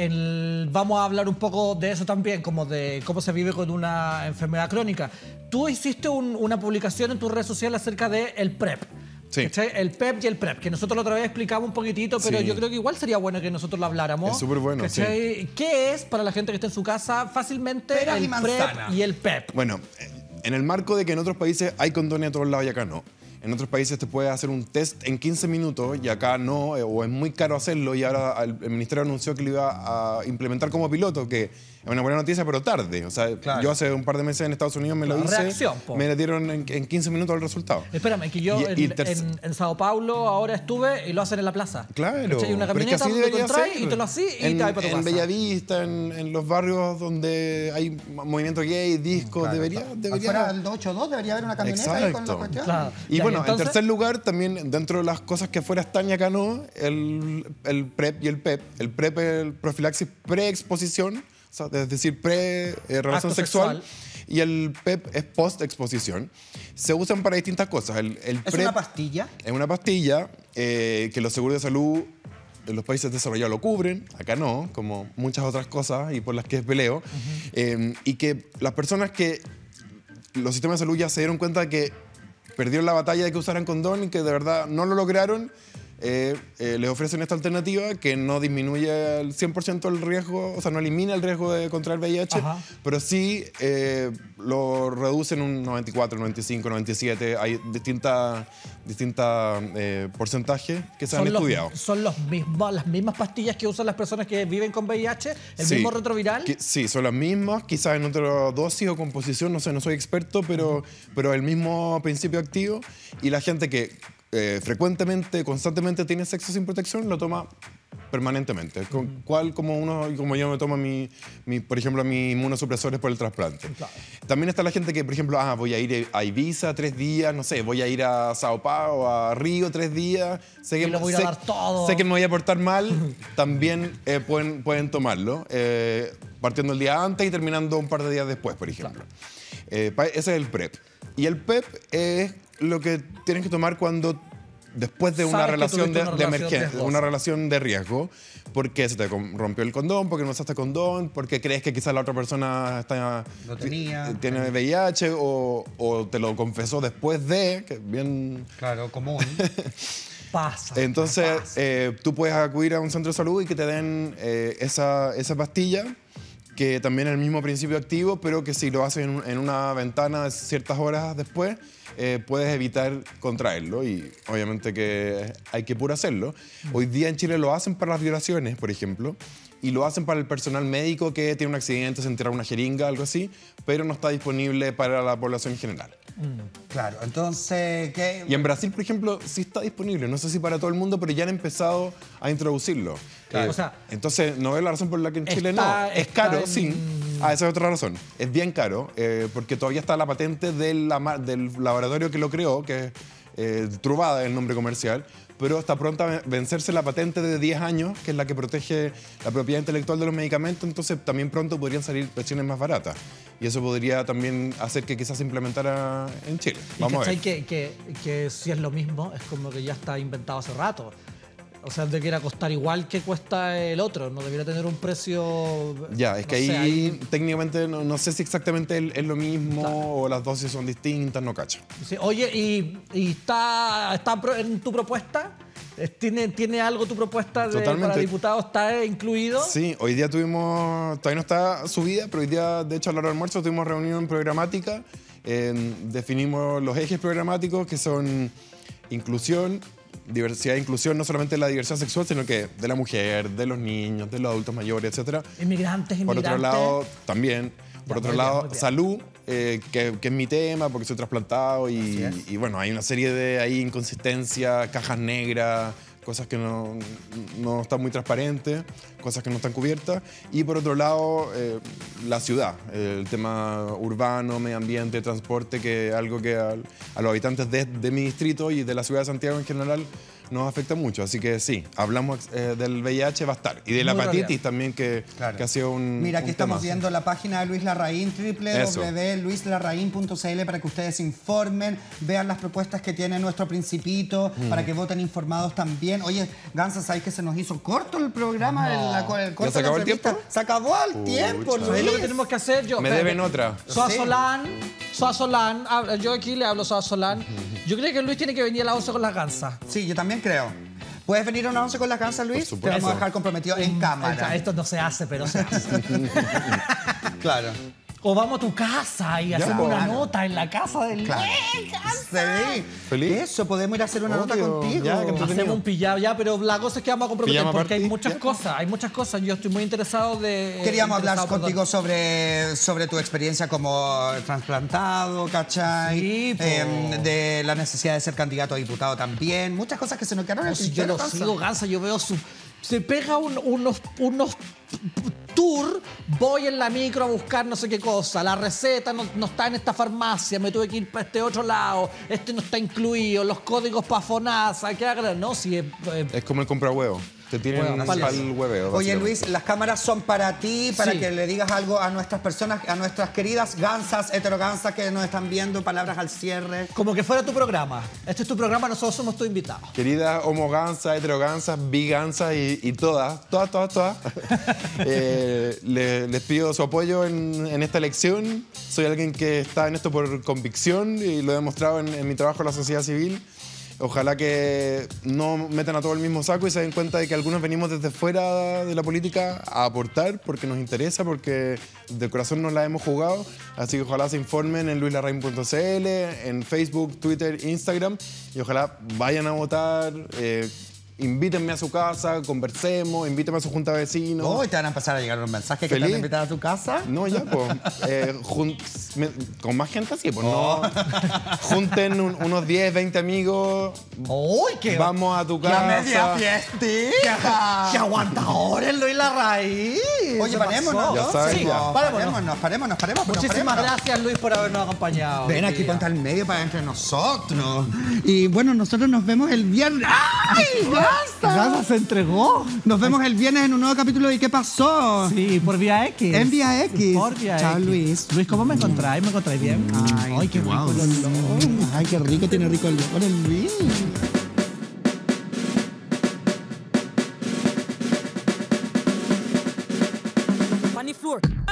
Vamos a hablar un poco de eso también, como de cómo se vive con una enfermedad crónica. Tú hiciste una publicación en tus redes sociales acerca de el PrEP. Sí. ¿Cachai? El PEP y el PrEP, que nosotros la otra vez explicamos un poquitito, pero Sí. yo creo que igual sería bueno que nosotros lo habláramos. Es súper bueno, ¿Cachai? ¿Qué es, para la gente que está en su casa, fácilmente Peras y el manzana. PrEP y el PEP? Bueno, en el marco de que en otros países hay condones a todos lados y acá no. En otros países te puedes hacer un test en 15 minutos y acá no, o es muy caro hacerlo y ahora el ministerio anunció que lo iba a implementar como piloto, que es una buena noticia, pero tarde. O sea, Claro. yo hace un par de meses en Estados Unidos me lo Claro, hice, reacción, po. me dieron en 15 minutos el resultado. Espérame, que yo Y en Sao Paulo ahora estuve y lo hacen en la plaza. Claro, ¿Cachai? Una pero es que camioneta así donde debería contraes ser. y te lo así y en, te vas para tu en casa. Bellavista, en los barrios donde hay movimiento gay, discos, Claro, debería... Afuera del 282 debería haber una camioneta ahí con la Exacto. cuestión. Claro. Y Ya, bueno, entonces- en tercer lugar, también dentro de las cosas que afuera están y acá no, el PrEP y el PEP. El PrEP es el profilaxis pre-exposición, o sea, es decir, pre-relación Acto sexual. sexual. Y el PEP es post-exposición. Se usan para distintas cosas. El ¿Es PrEP una pastilla? es una pastilla que los seguros de salud en los países desarrollados lo cubren, acá no, como muchas otras cosas y por las que peleo. Y que las personas que los sistemas de salud ya se dieron cuenta que perdieron la batalla de que usaran condón y que de verdad no lo lograron, les ofrecen esta alternativa que no disminuye el 100% el riesgo, o sea, no elimina el riesgo de contraer VIH, Ajá. pero sí lo reducen un 94, 95, 97. Hay distintas porcentajes que se han estudiado. Son las mismas pastillas que usan las personas que viven con VIH, el Sí. mismo retroviral. Sí, son las mismas, quizás en otra dosis o composición, no sé, no soy experto, pero el mismo principio activo. Y la gente que frecuentemente, constantemente tiene sexo sin protección, lo toma permanentemente. Como yo me tomo por ejemplo, mis inmunosupresores por el trasplante. También está la gente que, por ejemplo, voy a ir a Ibiza 3 días, no sé, voy a ir a Sao Paulo, a Río 3 días. Sé que, Y lo voy a dar todo. Sé que me voy a portar mal, también pueden tomarlo, partiendo el día antes y terminando un par de días después, por ejemplo. Ese es el PrEP. Y el PEP es lo que tienes que tomar después de una Sabes que relación tuviste de una relación emergencia, riesgosa. una relación de riesgo, porque se te rompió el condón, porque no usaste condón, porque crees que quizás la otra persona Lo tenía. tiene VIH o te lo confesó después de, que bien... Claro, común. Pasa. Entonces, pasa. tú puedes acudir a un centro de salud y que te den esa pastilla, que también es el mismo principio activo, pero que si lo haces en una ventana de ciertas horas después, puedes evitar contraerlo y obviamente que hay que puro hacerlo. Hoy día en Chile lo hacen para las violaciones, por ejemplo, y lo hacen para el personal médico que tiene un accidente, se entierra una jeringa, algo así, pero no está disponible para la población en general. Claro, entonces, ¿qué? Y en Brasil, por ejemplo, sí está disponible. No sé si para todo el mundo, pero ya han empezado a introducirlo. Claro. O sea, entonces, no veo la razón por la que en Chile está- no. Es está caro, en- sí. Esa es otra razón. Es bien caro, porque todavía está la patente del laboratorio que lo creó, que es Truvada, el nombre comercial, pero está pronta a vencerse la patente de 10 años, que es la que protege la propiedad intelectual de los medicamentos, entonces también pronto podrían salir versiones más baratas. Y eso podría también hacer que quizás se implementara en Chile. y Vamos a ver. ¿cachai? Que si es lo mismo, es como que ya está inventado hace rato. O sea, debería costar igual que cuesta el otro, no debería tener un precio... Ya, es que no sé, ahí técnicamente no sé si exactamente es lo mismo o las dosis son distintas, no cacho. Sí, oye, ¿y está en tu propuesta? ¿Tiene algo tu propuesta Totalmente. para diputados? ¿Está incluido? Sí, hoy día tuvimos, todavía no está subida, pero hoy día, de hecho, a la hora del almuerzo tuvimos reunión programática. Definimos los ejes programáticos que son inclusión, diversidad e inclusión, no solamente la diversidad sexual, sino que de la mujer, de los niños, de los adultos mayores, etc. Inmigrantes. Por otro lado, también. Por otro muy bien, lado, muy bien. salud, que es mi tema porque soy trasplantado y bueno, hay una serie de ahí inconsistencias, cajas negras, cosas que no están muy transparentes, cosas que no están cubiertas. Y por otro lado, la ciudad, el tema urbano, medio ambiente, transporte, que es algo que a los habitantes de mi distrito y de la ciudad de Santiago en general nos afecta mucho. Así que sí, hablamos del VIH, va a estar. Y de la Muy hepatitis realidad. también, que ha sido un Mira, aquí un estamos tema. viendo la página de Luis Larraín, Eso. www.luislarraín.cl, para que ustedes se informen, vean las propuestas que tiene nuestro Principito, para que voten informados también. Oye, Gansa, ¿sabes que se nos hizo corto el programa? El corto ¿Ya se de la acabó el entrevista? tiempo? Se acabó el tiempo, Pucha. ¿Sabes lo que Luis. tenemos que hacer? Me deben otra. Soa Sí. Solán, yo aquí le hablo a Soa Solán. Yo creo que Luis tiene que venir a las 11 con las gansas. Sí, yo también creo. ¿Puedes venir a una 11 con las Gansas, Luis? Te supuesto. vamos a dejar comprometido en cámara. Esto no se hace, pero se hace. Claro. O vamos a tu casa y hacemos una claro. nota en la casa del Claro. Sí. ¿Feliz? Eso, podemos ir a hacer una nota Obvio. contigo. Ya, que entretenido. Hacemos un pillado ya, pero la cosa es que vamos a comprometer Pijama porque hay party. muchas cosas, Yo estoy muy interesado de... Queríamos hablar interesado, contigo perdón. sobre tu experiencia como trasplantado, ¿cachai? Sí, po. De la necesidad de ser candidato a diputado también. Muchas cosas que se nos quedaron en el Si yo tintero, lo Gansa. sigo, Gansa, yo veo se pega unos tour, voy en la micro a buscar no sé qué cosa, la receta no está en esta farmacia, me tuve que ir para este otro lado, este no está incluido, los códigos para FONASA, ¿qué hagan? No, si Es como el compra huevo. Te tienen Huevo, para vale. el hueveo. Oye, básicamente. Luis, las cámaras son para ti, para Sí. que le digas algo a nuestras personas, a nuestras queridas gansas, heterogansas que nos están viendo, palabras al cierre. como que fuera tu programa. Este es tu programa, nosotros somos tus invitados. Queridas homogansas, heterogansas, bigansas y todas. Les pido su apoyo en esta elección. Soy alguien que está en esto por convicción y lo he demostrado en mi trabajo en la sociedad civil. Ojalá que no metan a todo el mismo saco y se den cuenta de que algunos venimos desde fuera de la política a aportar porque nos interesa, porque de corazón nos la hemos jugado. Así que ojalá se informen en luislarrain.cl, en Facebook, Twitter, Instagram y ojalá vayan a votar. Invítenme a su casa, conversemos, invítenme a su junta de vecinos. Hoy te van a empezar a llegar los mensajes que te Feliz. van a invitar a tu casa. No, ya, pues. Con más gente así, pues no. Junten unos 10, 20 amigos. ¡Uy, qué! Vamos a tu ¡La casa. media fiestita! ¡Qué aguantadores, Luis Larraín! Oye, ¿Qué parémonos, pasó? Ya sabes, Sí, ya. parémonos. parémonos. Muchísimas gracias, Luis, por habernos acompañado. Ven aquí, ponte al medio para entre nosotros. Y bueno, nosotros nos vemos el viernes. ¡Ay, Gansa! Gansa se entregó. Nos vemos el viernes en un nuevo capítulo de ¿Qué pasó? Sí, por vía X. En vía X. Por vía Chao, X. Luis. Luis, ¿cómo me encontráis? ¿Me encontráis bien? Ay, qué guau. rico el olor. Ay, qué rico tiene rico el olor el Luis. Funny floor.